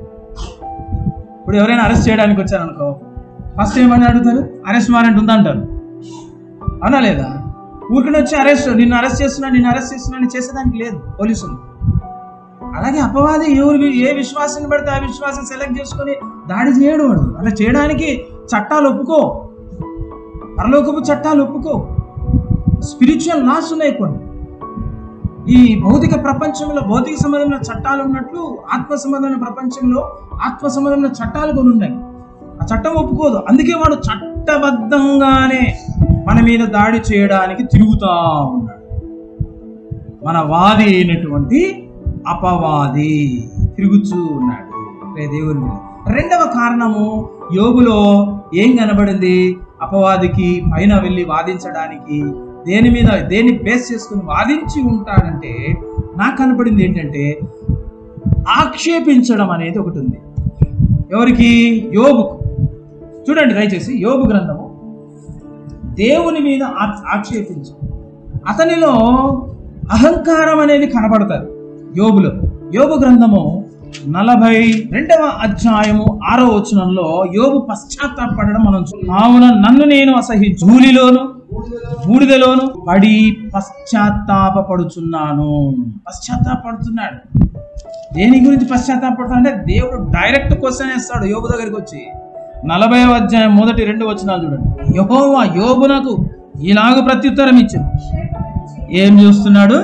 ఇప్పుడు ఎవరైనా అరెస్ట్ చేయడానికి వచ్చారనుకో, ఫస్ట్ ఏమని అడుగుతారు? అరెస్ట్ వారెంట్ ఉందంటారు. అవునా లేదా? ఊరికనే వచ్చి అరెస్ట్, నిన్ను అరెస్ట్ చేస్తున్నా నిన్ను అరెస్ట్ చేస్తున్నా చేసేదానికి లేదు పోలీసులు. అలాగే అపవాది ఎవరు ఏ విశ్వాసాన్ని పడితే ఆ విశ్వాసం సెలెక్ట్ చేసుకొని దాడి చేయడు వాడు. అలా చేయడానికి చట్టాలు ఒప్పుకో, పరలోకపు చట్టాలు ఒప్పుకో. స్పిరిచువల్ లాస్ ఉన్నాయి కొన్ని. ఈ భౌతిక ప్రపంచంలో భౌతిక సంబంధమైన చట్టాలు ఉన్నట్లు ఆత్మ సంబంధమైన ప్రపంచంలో ఆత్మ సంబంధమైన చట్టాలు కొన్ని ఉన్నాయి. ఆ చట్టం ఒప్పుకోదు. అందుకే వాడు చట్టబద్ధంగానే మన మీద దాడి చేయడానికి తిరుగుతా ఉన్నాడు. మన వాది అయినటువంటి అపవాది తిరుగుతూ ఉన్నాడు. దేవుని రెండవ కారణము, యోబులో ఏం కనబడింది? అపవాదికి పైన వెళ్ళి వాదించడానికి దేని మీద దేన్ని బేస్ చేసుకుని వాదించి ఉంటాడంటే నాకు కనపడింది ఏంటంటే ఆక్షేపించడం అనేది ఒకటి ఉంది. ఎవరికి? యోబుకు. చూడండి దయచేసి యోబు గ్రంథము. దేవుని మీద ఆక్షేపించు. అతనిలో అహంకారం అనేది కనబడుతుంది యోబులో. యోబు గ్రంథము నలభై రెండవ అధ్యాయము ఆరో వచనంలో యోబు పశ్చాత్తాపడడం మనం కావున నన్ను నేను అసహ్యించు ధూళిలోను బూడిదలోను పడి పశ్చాత్తాపడుచున్నాను. పశ్చాత్తాపడుతున్నాడు. దేని గురించి పశ్చాత్తాపడుతున్నా అంటే దేవుడు డైరెక్ట్ క్వశ్చన్ వేస్తాడు యోబు దగ్గరికి వచ్చి. నలభై అధ్యాయం మొదటి రెండు వచనాలు చూడండి. యెహోవా యోబునకు ఇలాగ ప్రత్యుత్తరం ఇచ్చాడు. ఏం చూస్తున్నాడు?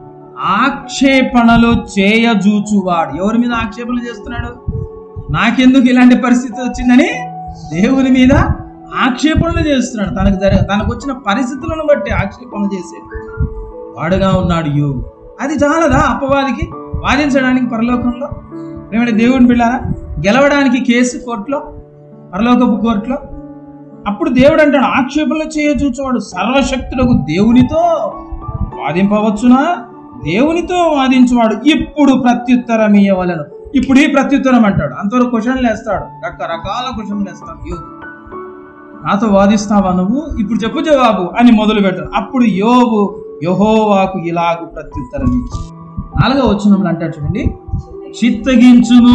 ఆక్షేపణలు చేయజూచువాడు. ఎవరి మీద ఆక్షేపణలు చేస్తున్నాడు? నాకెందుకు ఇలాంటి పరిస్థితి వచ్చిందని దేవుని మీద ఆక్షేపణలు చేస్తున్నాడు. తనకు జరి తనకు వచ్చిన పరిస్థితులను బట్టి ఆక్షేపణలు చేసే వాడుగా ఉన్నాడు యోబు. అది చాలదా అపవాదికి వాదించడానికి పరలోకంలో? ఏమంటే దేవుని బిడ్డారా, గెలవడానికి కేసు కోర్టులో, పరలోకపు కోర్టులో. అప్పుడు దేవుడు అంటాడు ఆక్షేపణలు చేయజూచువాడు సర్వశక్తులకు దేవునితో వాదింపవచ్చునా? దేవునితో వాదించువాడు ఇప్పుడు ప్రత్యుత్తరం ఇవ్వవలెను. ఇప్పుడు ఈ ప్రత్యుత్తరం అంటాడు. అంతవరకు క్వశ్చన్లు వేస్తాడు, రకరకాల క్వశ్చన్లు వేస్తాడు. యోబు, నాతో వాదిస్తావా నువ్వు? ఇప్పుడు చెప్పు జవాబు అని మొదలు పెట్టాడు. అప్పుడు యోబు యెహోవాకు ఇలాగు ప్రత్యుత్తరం ఇచ్చి నాలుగో వచనంలో అంటాడు చూడండి, చిత్తగించును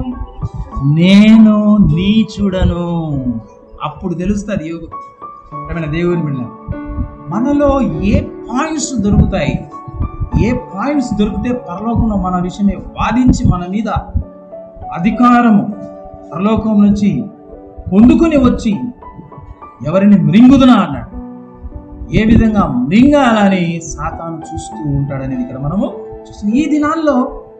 నేను నీచుడను. అప్పుడు తెలుస్తుంది యోబు. ఏమైనా దేవుని బిడ్డ, మనలో ఏ పాయింట్స్ దొరుకుతాయి, ఏ పాయింట్స్ దొరికితే పరలోకంలో మన విషయమే వాదించి మన మీద అధికారము పరలోకం నుంచి పొందుకుని వచ్చి ఎవరిని మృంగుదునా అన్నాడు. ఏ విధంగా మృంగాలని సాతాను చూస్తూ ఉంటాడనేది ఇక్కడ మనము చూస్తున్నాం. ఈ దినాల్లో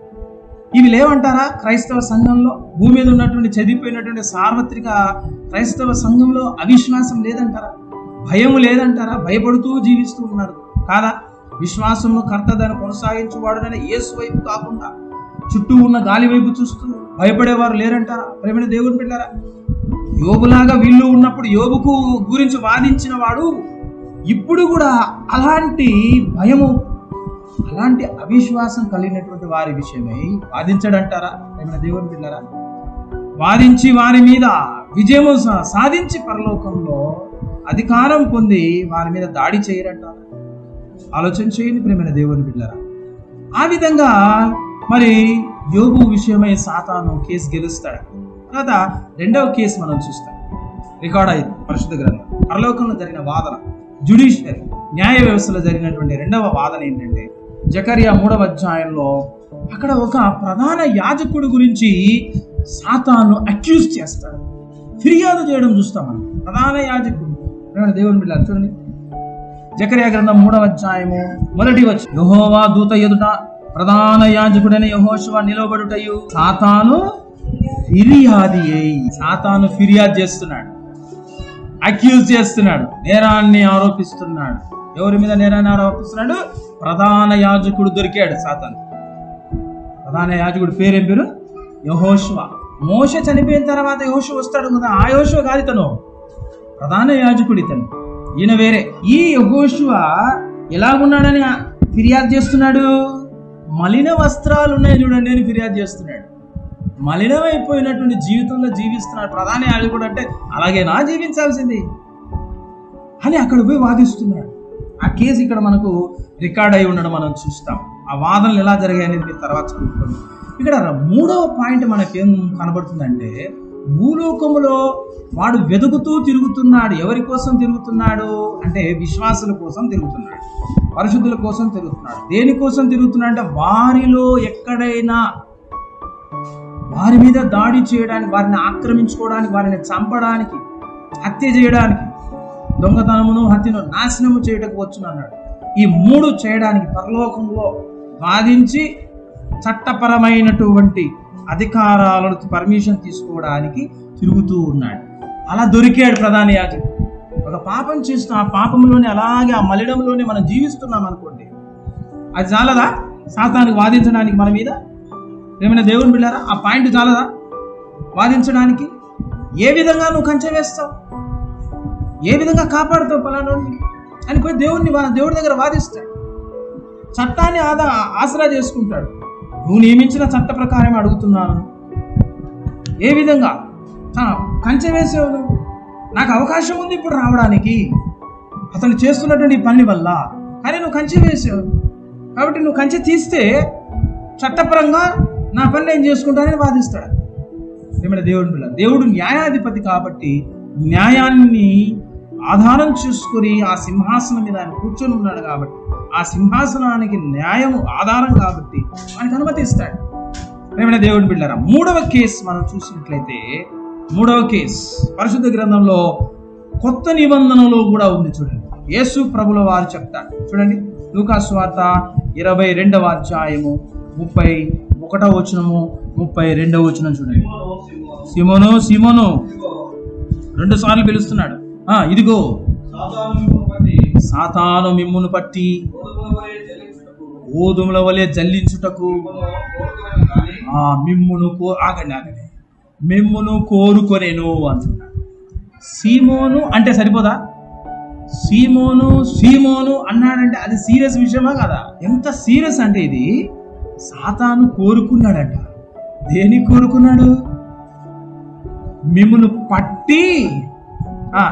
ఇవి లేవంటారా? క్రైస్తవ సంఘంలో, భూమి మీద ఉన్నటువంటి చదివిపోయినటువంటి సార్వత్రిక క్రైస్తవ సంఘంలో అవిశ్వాసం లేదంటారా? భయము లేదంటారా? భయపడుతూ జీవిస్తూ ఉన్నారు కాదా? విశ్వాసమును కర్త దాన్ని కొనసాగించువాడునైన యేసు వైపు కాకుండా చుట్టూ ఉన్న గాలి వైపు చూస్తూ భయపడేవారు లేరంటారా? ప్రేమైన దేవుని బిడ్డలారా, యోబులాగా వీళ్ళు ఉన్నప్పుడు యోబుకు గురించి వాదించిన వాడు ఇప్పుడు కూడా అలాంటి భయము, అలాంటి అవిశ్వాసం కలిగినటువంటి వారి విషయమై వాదించడంటారా? ప్రేమైన దేవుని బిడ్డలారా, వాదించి వారి మీద విజయము సాధించి పరలోకంలో అధికారం పొంది వారి మీద దాడి చేయరంటారా? ఆలోచన చేయండి ప్రేమైన దేవుని బిడ్డలారా. ఆ విధంగా మరి యోబు విషయమై సాతాను కేసు గెలుస్తాడు. తర్వాత రెండవ కేసు మనం చూస్తాం, రికార్డ్ అయింది పరిశుద్ధ గ్రంథం. పరలోకంలో జరిగిన వాదన, జ్యుడిషియరీ న్యాయ వ్యవస్థలో జరిగినటువంటి రెండవ వాదన ఏంటంటే, జకరియా మూడవ అధ్యాయంలో అక్కడ ఒక ప్రధాన యాజకుడి గురించి సాతాను అక్యూజ్ చేస్తాడు, ఫిర్యాదు చేయడం చూస్తాం మనం. ప్రధాన యాజకుడు దేవుని బిడ్డలారా చూడండి, జకరియా గ్రంథం మూడవ అధ్యాయము మొదటి వచ్చి, యెహోవా దూత ఎదుట ప్రధాన యాజకుడైన యెహోషువ నిలబడుటయు సాతాను ఫిర్యాది అయి, సాతాను ఫిర్యాదు చేస్తున్నాడు, అక్యూజ్ చేస్తున్నాడు, నేరాన్ని ఆరోపిస్తున్నాడు. ఎవరి మీద నేరాన్ని ఆరోపిస్తున్నాడు? ప్రధాన యాజకుడు దొరికాడు సాతాను. ప్రధాన యాజకుడు పేరేం పేరు? యెహోషువ. మోషే చనిపోయిన తర్వాత యెహోషువ వస్తాడు కదా, ఆ యెహోషువ కాదు ఇతను, ప్రధాన యాజకుడు ఇతను. ఈయన వేరే. ఈ యెహోషువ ఎలాగున్నాడని ఫిర్యాదు చేస్తున్నాడు? మలిన వస్త్రాలు ఉన్నాయి చూడండి అని ఫిర్యాదు చేస్తున్నాడు. మలినమైపోయినటువంటి జీవితంలో జీవిస్తున్నాడు. ప్రధాన యాజకుడు అంటే అలాగేనా జీవించాల్సింది అని అక్కడ పోయి వాదిస్తున్నాడు. ఆ కేసు ఇక్కడ మనకు రికార్డ్ అయి ఉండడం మనం చూస్తాం. ఆ వాదనలు ఎలా జరిగాయి అనేది మీరు తర్వాత చదువుకోండి. ఇక్కడ మూడవ పాయింట్ మనకేం కనబడుతుందంటే, భూలోకములో వాడు వెతుకుతూ తిరుగుతున్నాడు. ఎవరి కోసం తిరుగుతున్నాడు అంటే విశ్వాసుల కోసం తిరుగుతున్నాడు, పరిశుద్ధుల కోసం తిరుగుతున్నాడు. దేనికోసం తిరుగుతున్నాడు అంటే వారిలో ఎక్కడైనా వారి మీద దాడి చేయడానికి, వారిని ఆక్రమించుకోవడానికి, వారిని చంపడానికి, హత్య చేయడానికి, దొంగతనమును హత్యను నాశనము చేయటకు వచ్చునన్నాడు. ఈ మూడు చేయడానికి పరలోకంలో వాదించి చట్టపరమైనటువంటి అధికారాలను పర్మిషన్ తీసుకోవడానికి తిరుగుతూ ఉన్నాడు. అలా దొరికాడు ప్రధాన యాజకుడు. ఒక పాపం చేస్తూ ఆ పాపంలోనే అలాగే ఆ మలినంలోనే మనం జీవిస్తున్నాం అనుకోండి, అది చాలదా సాతానికి వాదించడానికి మన మీద? ఏమైనా దేవుని బిడ్డారా, ఆ పాయింట్ చాలదా వాదించడానికి? ఏ విధంగా నువ్వు కంచె వేస్తావు, ఏ విధంగా కాపాడుతావు పలానోడిని అని పోయి దేవుడిని దేవుడి దగ్గర వాదిస్తాడు. చట్టాన్ని ఆదా ఆసరా చేసుకుంటాడు. నువ్వు నియమించిన చట్ట ప్రకారం అడుగుతున్నాను, ఏ విధంగా కంచె వేసావు నువ్వు? నాకు అవకాశం ఉంది ఇప్పుడు రావడానికి అతను చేస్తున్నటువంటి పని వల్ల, కానీ నువ్వు కంచె వేసావు కాబట్టి నువ్వు కంచె తీస్తే చట్టపరంగా నా పని నేను చేసుకుంటానని వాదిస్తాడు. ఏమైనా దేవుడి పిల్ల, దేవుడు న్యాయాధిపతి కాబట్టి న్యాయాన్ని ఆధారం చేసుకుని ఆ సింహాసనం మీద ఆయన కూర్చొని ఉన్నాడు కాబట్టి, ఆ సింహాసనానికి న్యాయం ఆధారం కాబట్టి ఆయనకు అనుమతిస్తాడు. ఏమైనా దేవుని బిడ్డలారా, మూడవ కేసు మనం చూసినట్లయితే, మూడవ కేసు పరిశుద్ధ గ్రంథంలో కొత్త నిబంధనలో కూడా ఉంది. చూడండి, యేసు ప్రభుల వారు చెప్తారు. చూడండి, లూకా సువార్త ఇరవై రెండవ అధ్యాయము ముప్పై ఒకటవ వచనము, ముప్పై రెండవ వచనం చూడండి. సిమోను సిమోను రెండు సార్లు పిలుస్తున్నాడు. ఆ ఇదిగో సాతాను మిమ్మును పట్టి గోధుమల వలె జల్లించుటకు ఆ మిమ్మును కో ఆగండి ఆగండి మిమ్మును కోరుకొనేను అంటున్నాడు. సీమోను అంటే సరిపోదా? సీమోను సీమోను అన్నాడంటే అది సీరియస్ విషయమా కదా? ఎంత సీరియస్ అంటే ఇది సాతాను కోరుకున్నాడంట. దేని కోరుకున్నాడు? మిమ్మును పట్టి ఆ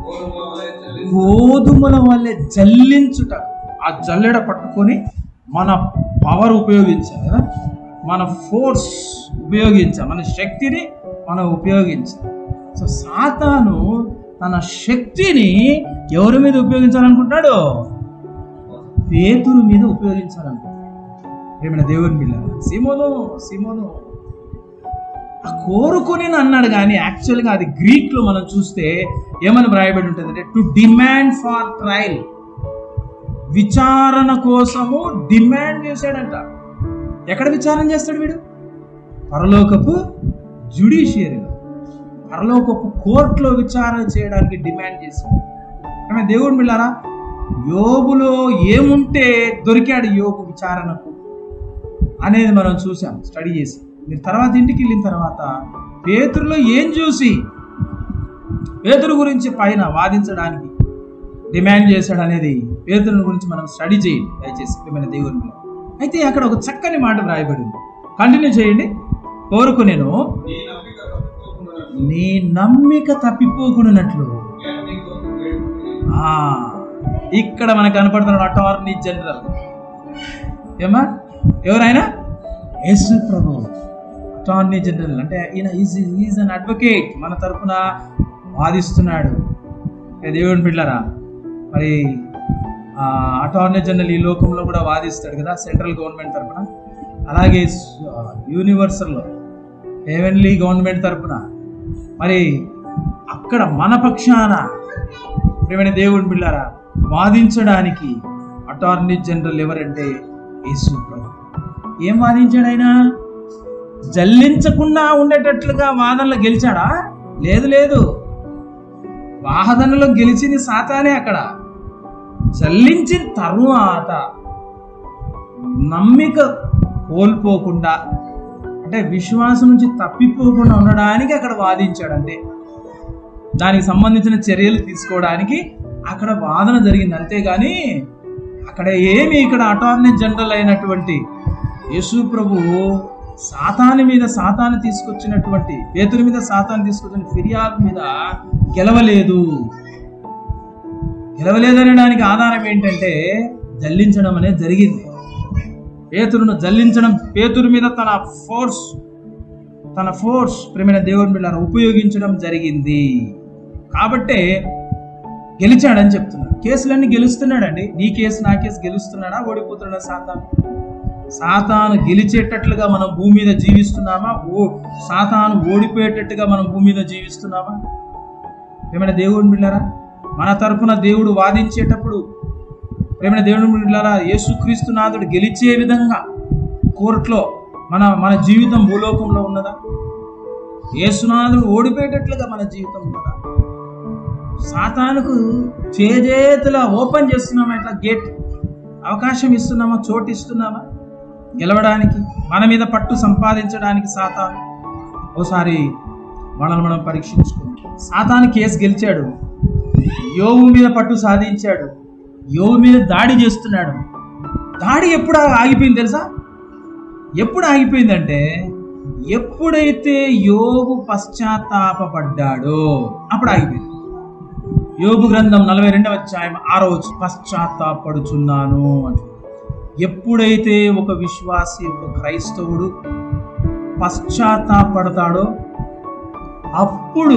గోధుమల వల్లే జల్లించుట. ఆ జల్లెడ పట్టుకొని మన పవర్ ఉపయోగించాలి కదా, మన ఫోర్స్ ఉపయోగించాలి, మన శక్తిని మనం ఉపయోగించాలి. సో సాతాను తన శక్తిని ఎవరి మీద ఉపయోగించాలనుకుంటాడు? పేతురు మీద ఉపయోగించాలనుకుంటాడు. ఏమైనా దేవుని బిడ్డ, సీమోను సీమోను కోరుకుని అన్నాడు, కానీ యాక్చువల్గా అది గ్రీక్లో మనం చూస్తే ఏమని వ్రాయబడి ఉంటుంది అంటే టు డిమాండ్ ఫర్ ట్రయల్, విచారణ కోసము డిమాండ్ చేశాడంట. ఎక్కడ విచారణ చేస్తాడు వీడు? పరలోకపు జ్యుడిషియరీలో, పరలోకపు కోర్టులో విచారణ చేయడానికి డిమాండ్ చేశాడు. కానీ దేవుడు బిళ్ళారా, యోబులో ఏముంటే దొరికాడు యోబు విచారణకు అనేది మనం చూసాం, స్టడీ చేసి. మీరు తర్వాత ఇంటికి వెళ్ళిన తర్వాత పేతురులో ఏం చూసి పేతురు గురించి పైన వాదించడానికి డిమాండ్ చేశాడు అనేది పేతురుని గురించి మనం స్టడీ చేయండి దయచేసి ప్రియమైన దేవుని. అయితే అక్కడ ఒక చక్కని మాట వ్రాయబడింది, కంటిన్యూ చేయండి. కోరుకునేను నీ నమ్మిక తప్పిపోకున్నట్లు. ఇక్కడ మనకు కనపడుతున్నాడు అటార్నీ జనరల్. ఏమా ఎవరైనా? యేసు ప్రభు అటార్నీ జనరల్. అంటే ఈయన ఈజ్ ఈజ్ అన్ అడ్వకేట్, మన తరపున వాదిస్తున్నాడు. దేవుని బిడ్డలారా, మరి అటార్నీ జనరల్ ఈ లోకంలో కూడా వాదిస్తాడు కదా సెంట్రల్ గవర్నమెంట్ తరపున, అలాగే యూనివర్సల్లో హెవెన్లీ గవర్నమెంట్ తరపున, మరి అక్కడ మన పక్షాన ప్రియమైన దేవుని బిడ్డలారా వాదించడానికి అటార్నీ జనరల్ ఎవరంటే యేసు ప్రభు. ఏం వాదించాడు ఆయన? జల్లించకుండా ఉండేటట్లుగా వాదనలో గెలిచాడా? లేదు లేదు, వాదనలో గెలిచింది సాతానే. అక్కడ జల్లించిన తరువాత నమ్మిక కోల్పోకుండా, అంటే విశ్వాసం నుంచి తప్పిపోకుండా ఉండడానికి అక్కడ వాదించాడు అంతే. దానికి సంబంధించిన చర్యలు తీసుకోవడానికి అక్కడ వాదన జరిగింది, అంతేగాని అక్కడ ఏమి ఇక్కడ అటార్నీ జనరల్ అయినటువంటి యేసు ప్రభు సాతాను మీద సాతాను తీసుకొచ్చినటువంటి పేతురు మీద సాతాను తీసుకొచ్చిన ఫిర్యాదు మీద గెలవలేదు. గెలవలేదనడానికి ఆధారం ఏంటంటే జల్లించడం అనేది జరిగింది. పేతురును జల్లించడం, పేతురు మీద తన ఫోర్స్ తన ఫోర్స్ ప్రేమైన దేవుని బిడ్డలారా ఉపయోగించడం జరిగింది. కాబట్టే గెలిచాడని చెప్తున్నాడు. కేసులన్నీ గెలుస్తున్నాడండి. నీ కేసు నా కేసు గెలుస్తున్నాడా? ఓడిపోతున్నాడా సాతాను? సాతాను గెలిచేటట్లుగా మనం భూమి మీద జీవిస్తున్నామా? ఓ సాతాను ఓడిపోయేటట్టుగా మనం భూమి మీద జీవిస్తున్నామా? ప్రేమైన దేవుని బిడ్డలారా, మన తరపున దేవుడు వాదించేటప్పుడు ప్రేమైన దేవుని బిడ్డలారా యేసుక్రీస్తు నాథుడు గెలిచే విధంగా కోర్టులో మన మన జీవితం భూలోకంలో ఉన్నదా? యేసునాథుడు ఓడిపోయేటట్లుగా మన జీవితం ఉన్నదా? సాతానుకు చేజేతులా ఓపెన్ చేస్తున్నామా? ఇట్లా గేట్ అవకాశం ఇస్తున్నామా? చోటు ఇస్తున్నామా గెలవడానికి, మన మీద పట్టు సంపాదించడానికి? సాతాను ఓసారి మనల్ని మనం పరీక్షించుకుంటాం. సాతాను కేసు గెలిచాడు, యోబు మీద పట్టు సాధించాడు, యోబు మీద దాడి చేస్తున్నాడు. దాడి ఎప్పుడు ఆగిపోయింది తెలుసా? ఎప్పుడు ఆగిపోయిందంటే ఎప్పుడైతే యోబు పశ్చాత్తాపడ్డాడో అప్పుడు ఆగిపోయింది. యోబు గ్రంథం నలభై రెండవ అధ్యాయం ఆరో వచనం, పశ్చాత్తాపడుచున్నాను అంటే ఎప్పుడైతే ఒక విశ్వాసి, ఒక క్రైస్తవుడు పశ్చాత్తాపడతాడో అప్పుడు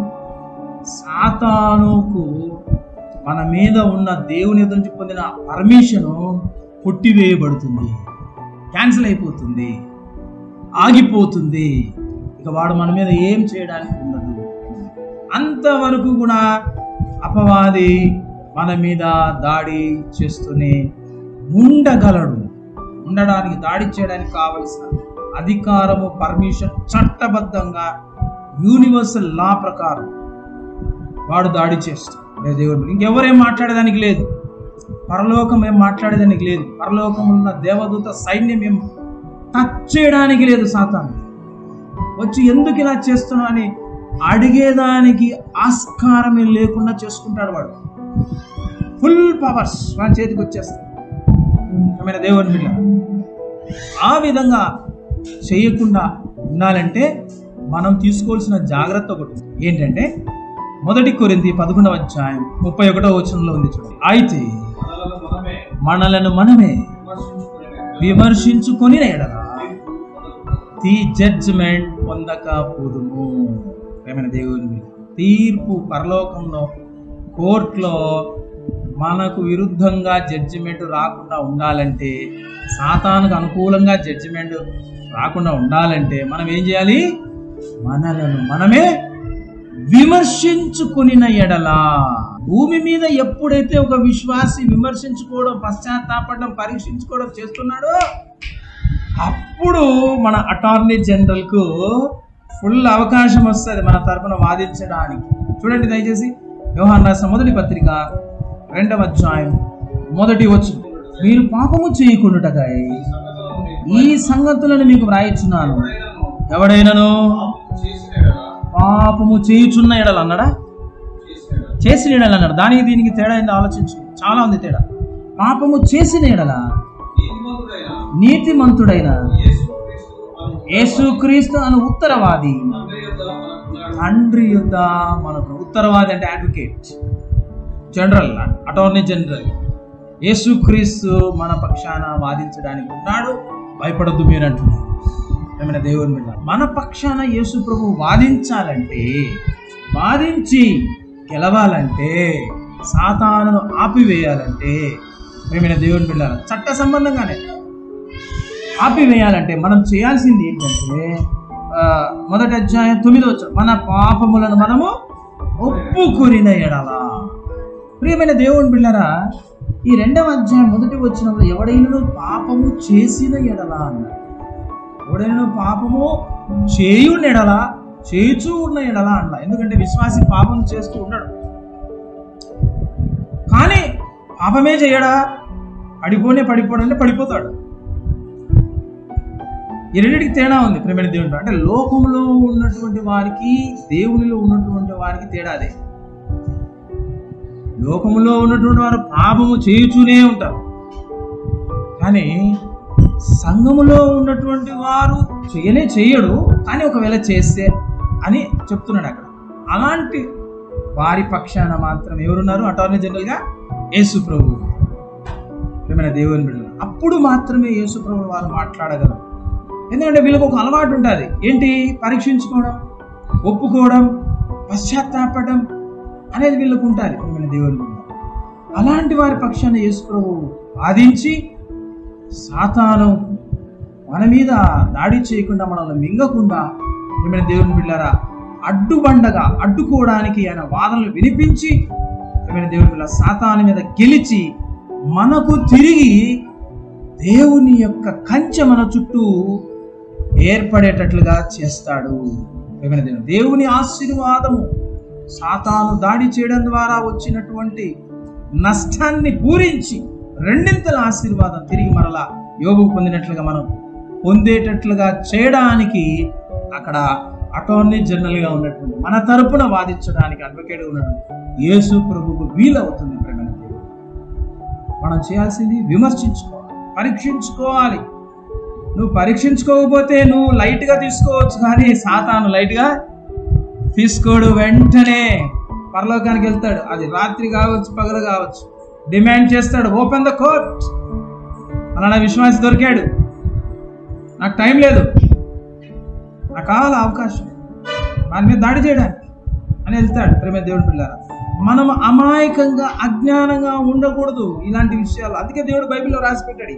సాతానుకు మన మీద ఉన్న దేవుని ఎదురు నుంచి పొందిన పర్మిషను కొట్టివేయబడుతుంది, క్యాన్సిల్ అయిపోతుంది, ఆగిపోతుంది. ఇక వాడు మన మీద ఏం చేయడానికి ఉండదు. అంతవరకు కూడా అపవాది మన మీద దాడి చేస్తూనే ఉండగలడు. ఉండడానికి, దాడి చేయడానికి కావలసిన అధికారము, పర్మిషన్ చట్టబద్ధంగా యూనివర్సల్ లా ప్రకారం వాడు దాడి చేస్తాడు. దేవుడు ఇంకెవరేం మాట్లాడేదానికి లేదు, పరలోకం ఏం మాట్లాడేదానికి లేదు, పరలోకంలో ఉన్న దేవదూత సైన్యం ఏం టచ్ చేయడానికి లేదు. సాతాను వచ్చి ఎందుకు ఇలా చేస్తున్నావు అని అడిగేదానికి ఆస్కారమే లేకుండా చేసుకుంటాడు వాడు. ఫుల్ పవర్స్ వాడి చేతికి వచ్చేస్తాయి. ఆమె దేవుని బిడ్డ ఆ విధంగా చేయకుండా ఉండాలంటే మనం తీసుకోవాల్సిన జాగ్రత్త ఒకటి ఏంటంటే మొదటి కొరింథీ పదకొండవ అధ్యాయం ముప్పై ఒకటో వచనంలో ఉంది చూడండి. అయితే మనలను మనమే విమర్శించుకొని ఎడల తీ జడ్జిమెంట్ పొందకపోదుము. ప్రేమైన దేవుని తీర్పు పరలోకంలో కోర్టులో మనకు విరుద్ధంగా జడ్జిమెంట్ రాకుండా ఉండాలంటే, సాతానుకు అనుకూలంగా జడ్జిమెంట్ రాకుండా ఉండాలంటే మనం ఏం చేయాలి? మనలను మనమే విమర్శించుకునిన ఎడలా. భూమి మీద ఎప్పుడైతే ఒక విశ్వాసి విమర్శించుకోవడం, పశ్చాత్తాపడడం, పరీక్షించుకోవడం చేస్తున్నాడో అప్పుడు మన అటార్నీ జనరల్ కు ఫుల్ అవకాశం వస్తుంది మన తరపున వాదించడానికి. చూడండి దయచేసి యోహాను రాసిన మొదటి పత్రిక రెండవ అధ్యాయం మొదటి వచనం. మీరు పాపము చేయకుండాటకై ఈ సంగతులను మీకు వ్రాయిచున్నాను. ఎవడైనాను పాపము చేయుచున్న ఎడల అన్నాడా, చేసిన ఎడల అన్నాడు. దానికి దీనికి తేడా ఏందో ఆలోచించు, చాలా ఉంది తేడా. పాపము చేసిన ఎడల నీతిమంతుడైన యేసుక్రీస్తు అను ఉత్తరవాది తండ్రి యొద్ద మనకు, ఉత్తరవాది అంటే అడ్వకేట్ జనరల్, అటార్నీ జనరల్, యేసుక్రీస్తు మన పక్షాన వాదించడానికి ఉన్నాడు, భయపడద్దు మీరు అంటున్నారు. ఏమైనా దేవుని మీద మన పక్షాన యేసు ప్రభు వాదించాలంటే, వాదించి గెలవాలంటే, సాతానును ఆపివేయాలంటే, ఏమైనా దేవుని బిడ్డ చట్ట సంబంధంగానే ఆపివేయాలంటే మనం చేయాల్సింది ఏంటంటే, మొదటి అధ్యాయం తొమ్మిదో వచనం, మన పాపములను మనము ఒప్పుకొనిన ఎడలా. ప్రియమైన దేవుని బిడ్డలారా, ఈ రెండవ అధ్యాయం మొదటి వచనంలో ఎవడైనా పాపము చేసిన ఎడలా అన్నాడు. ఎవడైనా పాపము చేయున్న ఎడలా, చేయుచూ ఉన్న ఎడలా అన్న. ఎందుకంటే విశ్వాసి పాపం చేస్తూ ఉన్నాడు, కానీ పాపమే చేయడా, పడిపోనే పడిపోడంటే పడిపోతాడు. ఈ రెండింటికి తేడా ఉంది ప్రేమైన దేవుడు. అంటే లోకంలో ఉన్నటువంటి వారికి, దేవునిలో ఉన్నటువంటి వారికి తేడా అదే. లోకములో ఉన్నటువంటి వారు పాపము చేయుచూనే ఉంటారు, కానీ సంఘములో ఉన్నటువంటి వారు చేయనే చేయడు, కానీ ఒకవేళ చేస్తే అని చెప్తున్నాడు అక్కడ. అలాంటి వారి పక్షాన మాత్రం ఎవరున్నారు? అటార్నీ జనరల్గా యేసు ప్రభు. ఏమైనా దేవుని బిడ్డలు అప్పుడు మాత్రమే యేసు ప్రభు వారు మాట్లాడగలరు. ఎందుకంటే వీళ్ళకి ఒక అలవాటు ఉంటుంది, ఏంటి? పరీక్షించుకోవడం, ఒప్పుకోవడం, పశ్చాత్తాపడడం అనేది వీళ్ళకు ఉంటుంది. ఏమైనా దేవుని బిడ్డలు అలాంటి వారి పక్షాన యేసు ప్రభు వాదించి సాతాను మన మీద దాడి చేయకుండా, మనల్ని మింగకుండా, ఏమైనా దేవుని బిడ్డలారా అడ్డుబండగా అడ్డుకోవడానికి ఆయన వాదనలు వినిపించి, ఏమైనా దేవుని బిడ్డలారా సాతాను మీద గెలిచి మనకు తిరిగి దేవుని యొక్క కంచె మన చుట్టూ ఏర్పడేటట్లుగా చేస్తాడు. ఏమైనా దేవుని దేవుని ఆశీర్వాదము సాతాను దాడి చేయడం ద్వారా వచ్చినటువంటి నష్టాన్ని పూరించి రెండింతల ఆశీర్వాదం తిరిగి మరలా యోబు పొందినట్లుగా మనం పొందేటట్లుగా చేయడానికి అక్కడ అటార్నీ జనరల్గా ఉన్నటువంటి, మన తరపున వాదించడానికి అడ్వకేట్ ఉన్నటువంటి యేసు ప్రభువుకు వీలవుతుంది. ప్రేమైన దేవుడు మనం చేయాల్సింది విమర్శించుకోవాలి, పరీక్షించుకోవాలి. నువ్వు పరీక్షించుకోకపోతే నువ్వు లైట్గా తీసుకోవచ్చు, కానీ సాతాను లైట్గా తీసుకోడు. వెంటనే పరలోకానికి వెళ్తాడు. అది రాత్రి కావచ్చు, పగలు కావచ్చు, డిమాండ్ చేస్తాడు, ఓపెన్ ద కోర్ట్. అలా విశ్వాసి దొరికాడు, నాకు టైం లేదు, నాకు కావాలి అవకాశం వారి మీద దాడి చేయడానికి అని వెళ్తాడు. ప్రేమ దేవుడి పిల్లారా, మనం అమాయకంగా అజ్ఞానంగా ఉండకూడదు ఇలాంటి విషయాలు. అందుకే దేవుడు బైబిల్లో రాసి పెట్టాడు.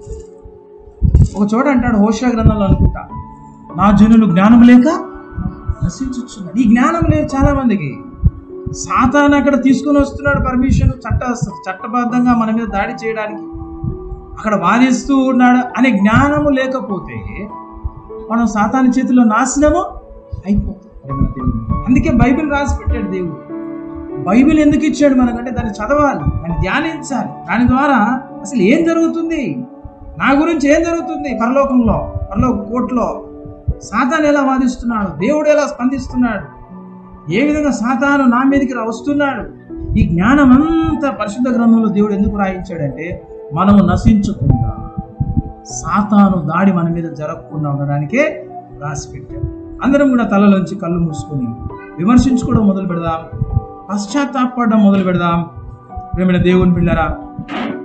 ఒక చోట అంటాడు, హోషేయ గ్రంథంలో అనుకుంటా, నా జనులు జ్ఞానం లేక నశించుచున్నారు. ఈ జ్ఞానం లేదు చాలా మందికి. సాతాను అక్కడ తీసుకుని వస్తున్నాడు పర్మిషన్, చట్ట చట్టబద్ధంగా మన మీద దాడి చేయడానికి అక్కడ వాదిస్తూ ఉన్నాడు అనే జ్ఞానము లేకపోతే మనం సాతాను చేతిలో నాశనము అయిపోతాం. అందుకే బైబిల్ రాసి పెట్టాడు దేవుడు. బైబిల్ ఎందుకు ఇచ్చాడు మనకంటే దాన్ని చదవాలి, దాన్ని ధ్యానించాలి. దాని ద్వారా అసలు ఏం జరుగుతుంది, నా గురించి ఏం జరుగుతుంది, పరలోకంలో, పరలోక కోర్టులో సాతాను ఎలా వాదిస్తున్నాడు, దేవుడు ఎలా స్పందిస్తున్నాడు, ఏ విధంగా సాతాను నా మీదకి వస్తున్నాడు. ఈ జ్ఞానం అంతా పరిశుద్ధ గ్రంథంలో దేవుడు ఎందుకు రాయించాడంటే మనము నశించకుండా, సాతాను దాడి మన మీద జరగకుండా ఉండడానికే రాసి పెట్టాడు. అందరం కూడా తలలోంచి కళ్ళు మూసుకొని విమర్శించుకోవడం మొదలు పెడదాం, పశ్చాత్తాపడడం మొదలు పెడదాం. ప్రేమైన దేవుని పిల్లరా,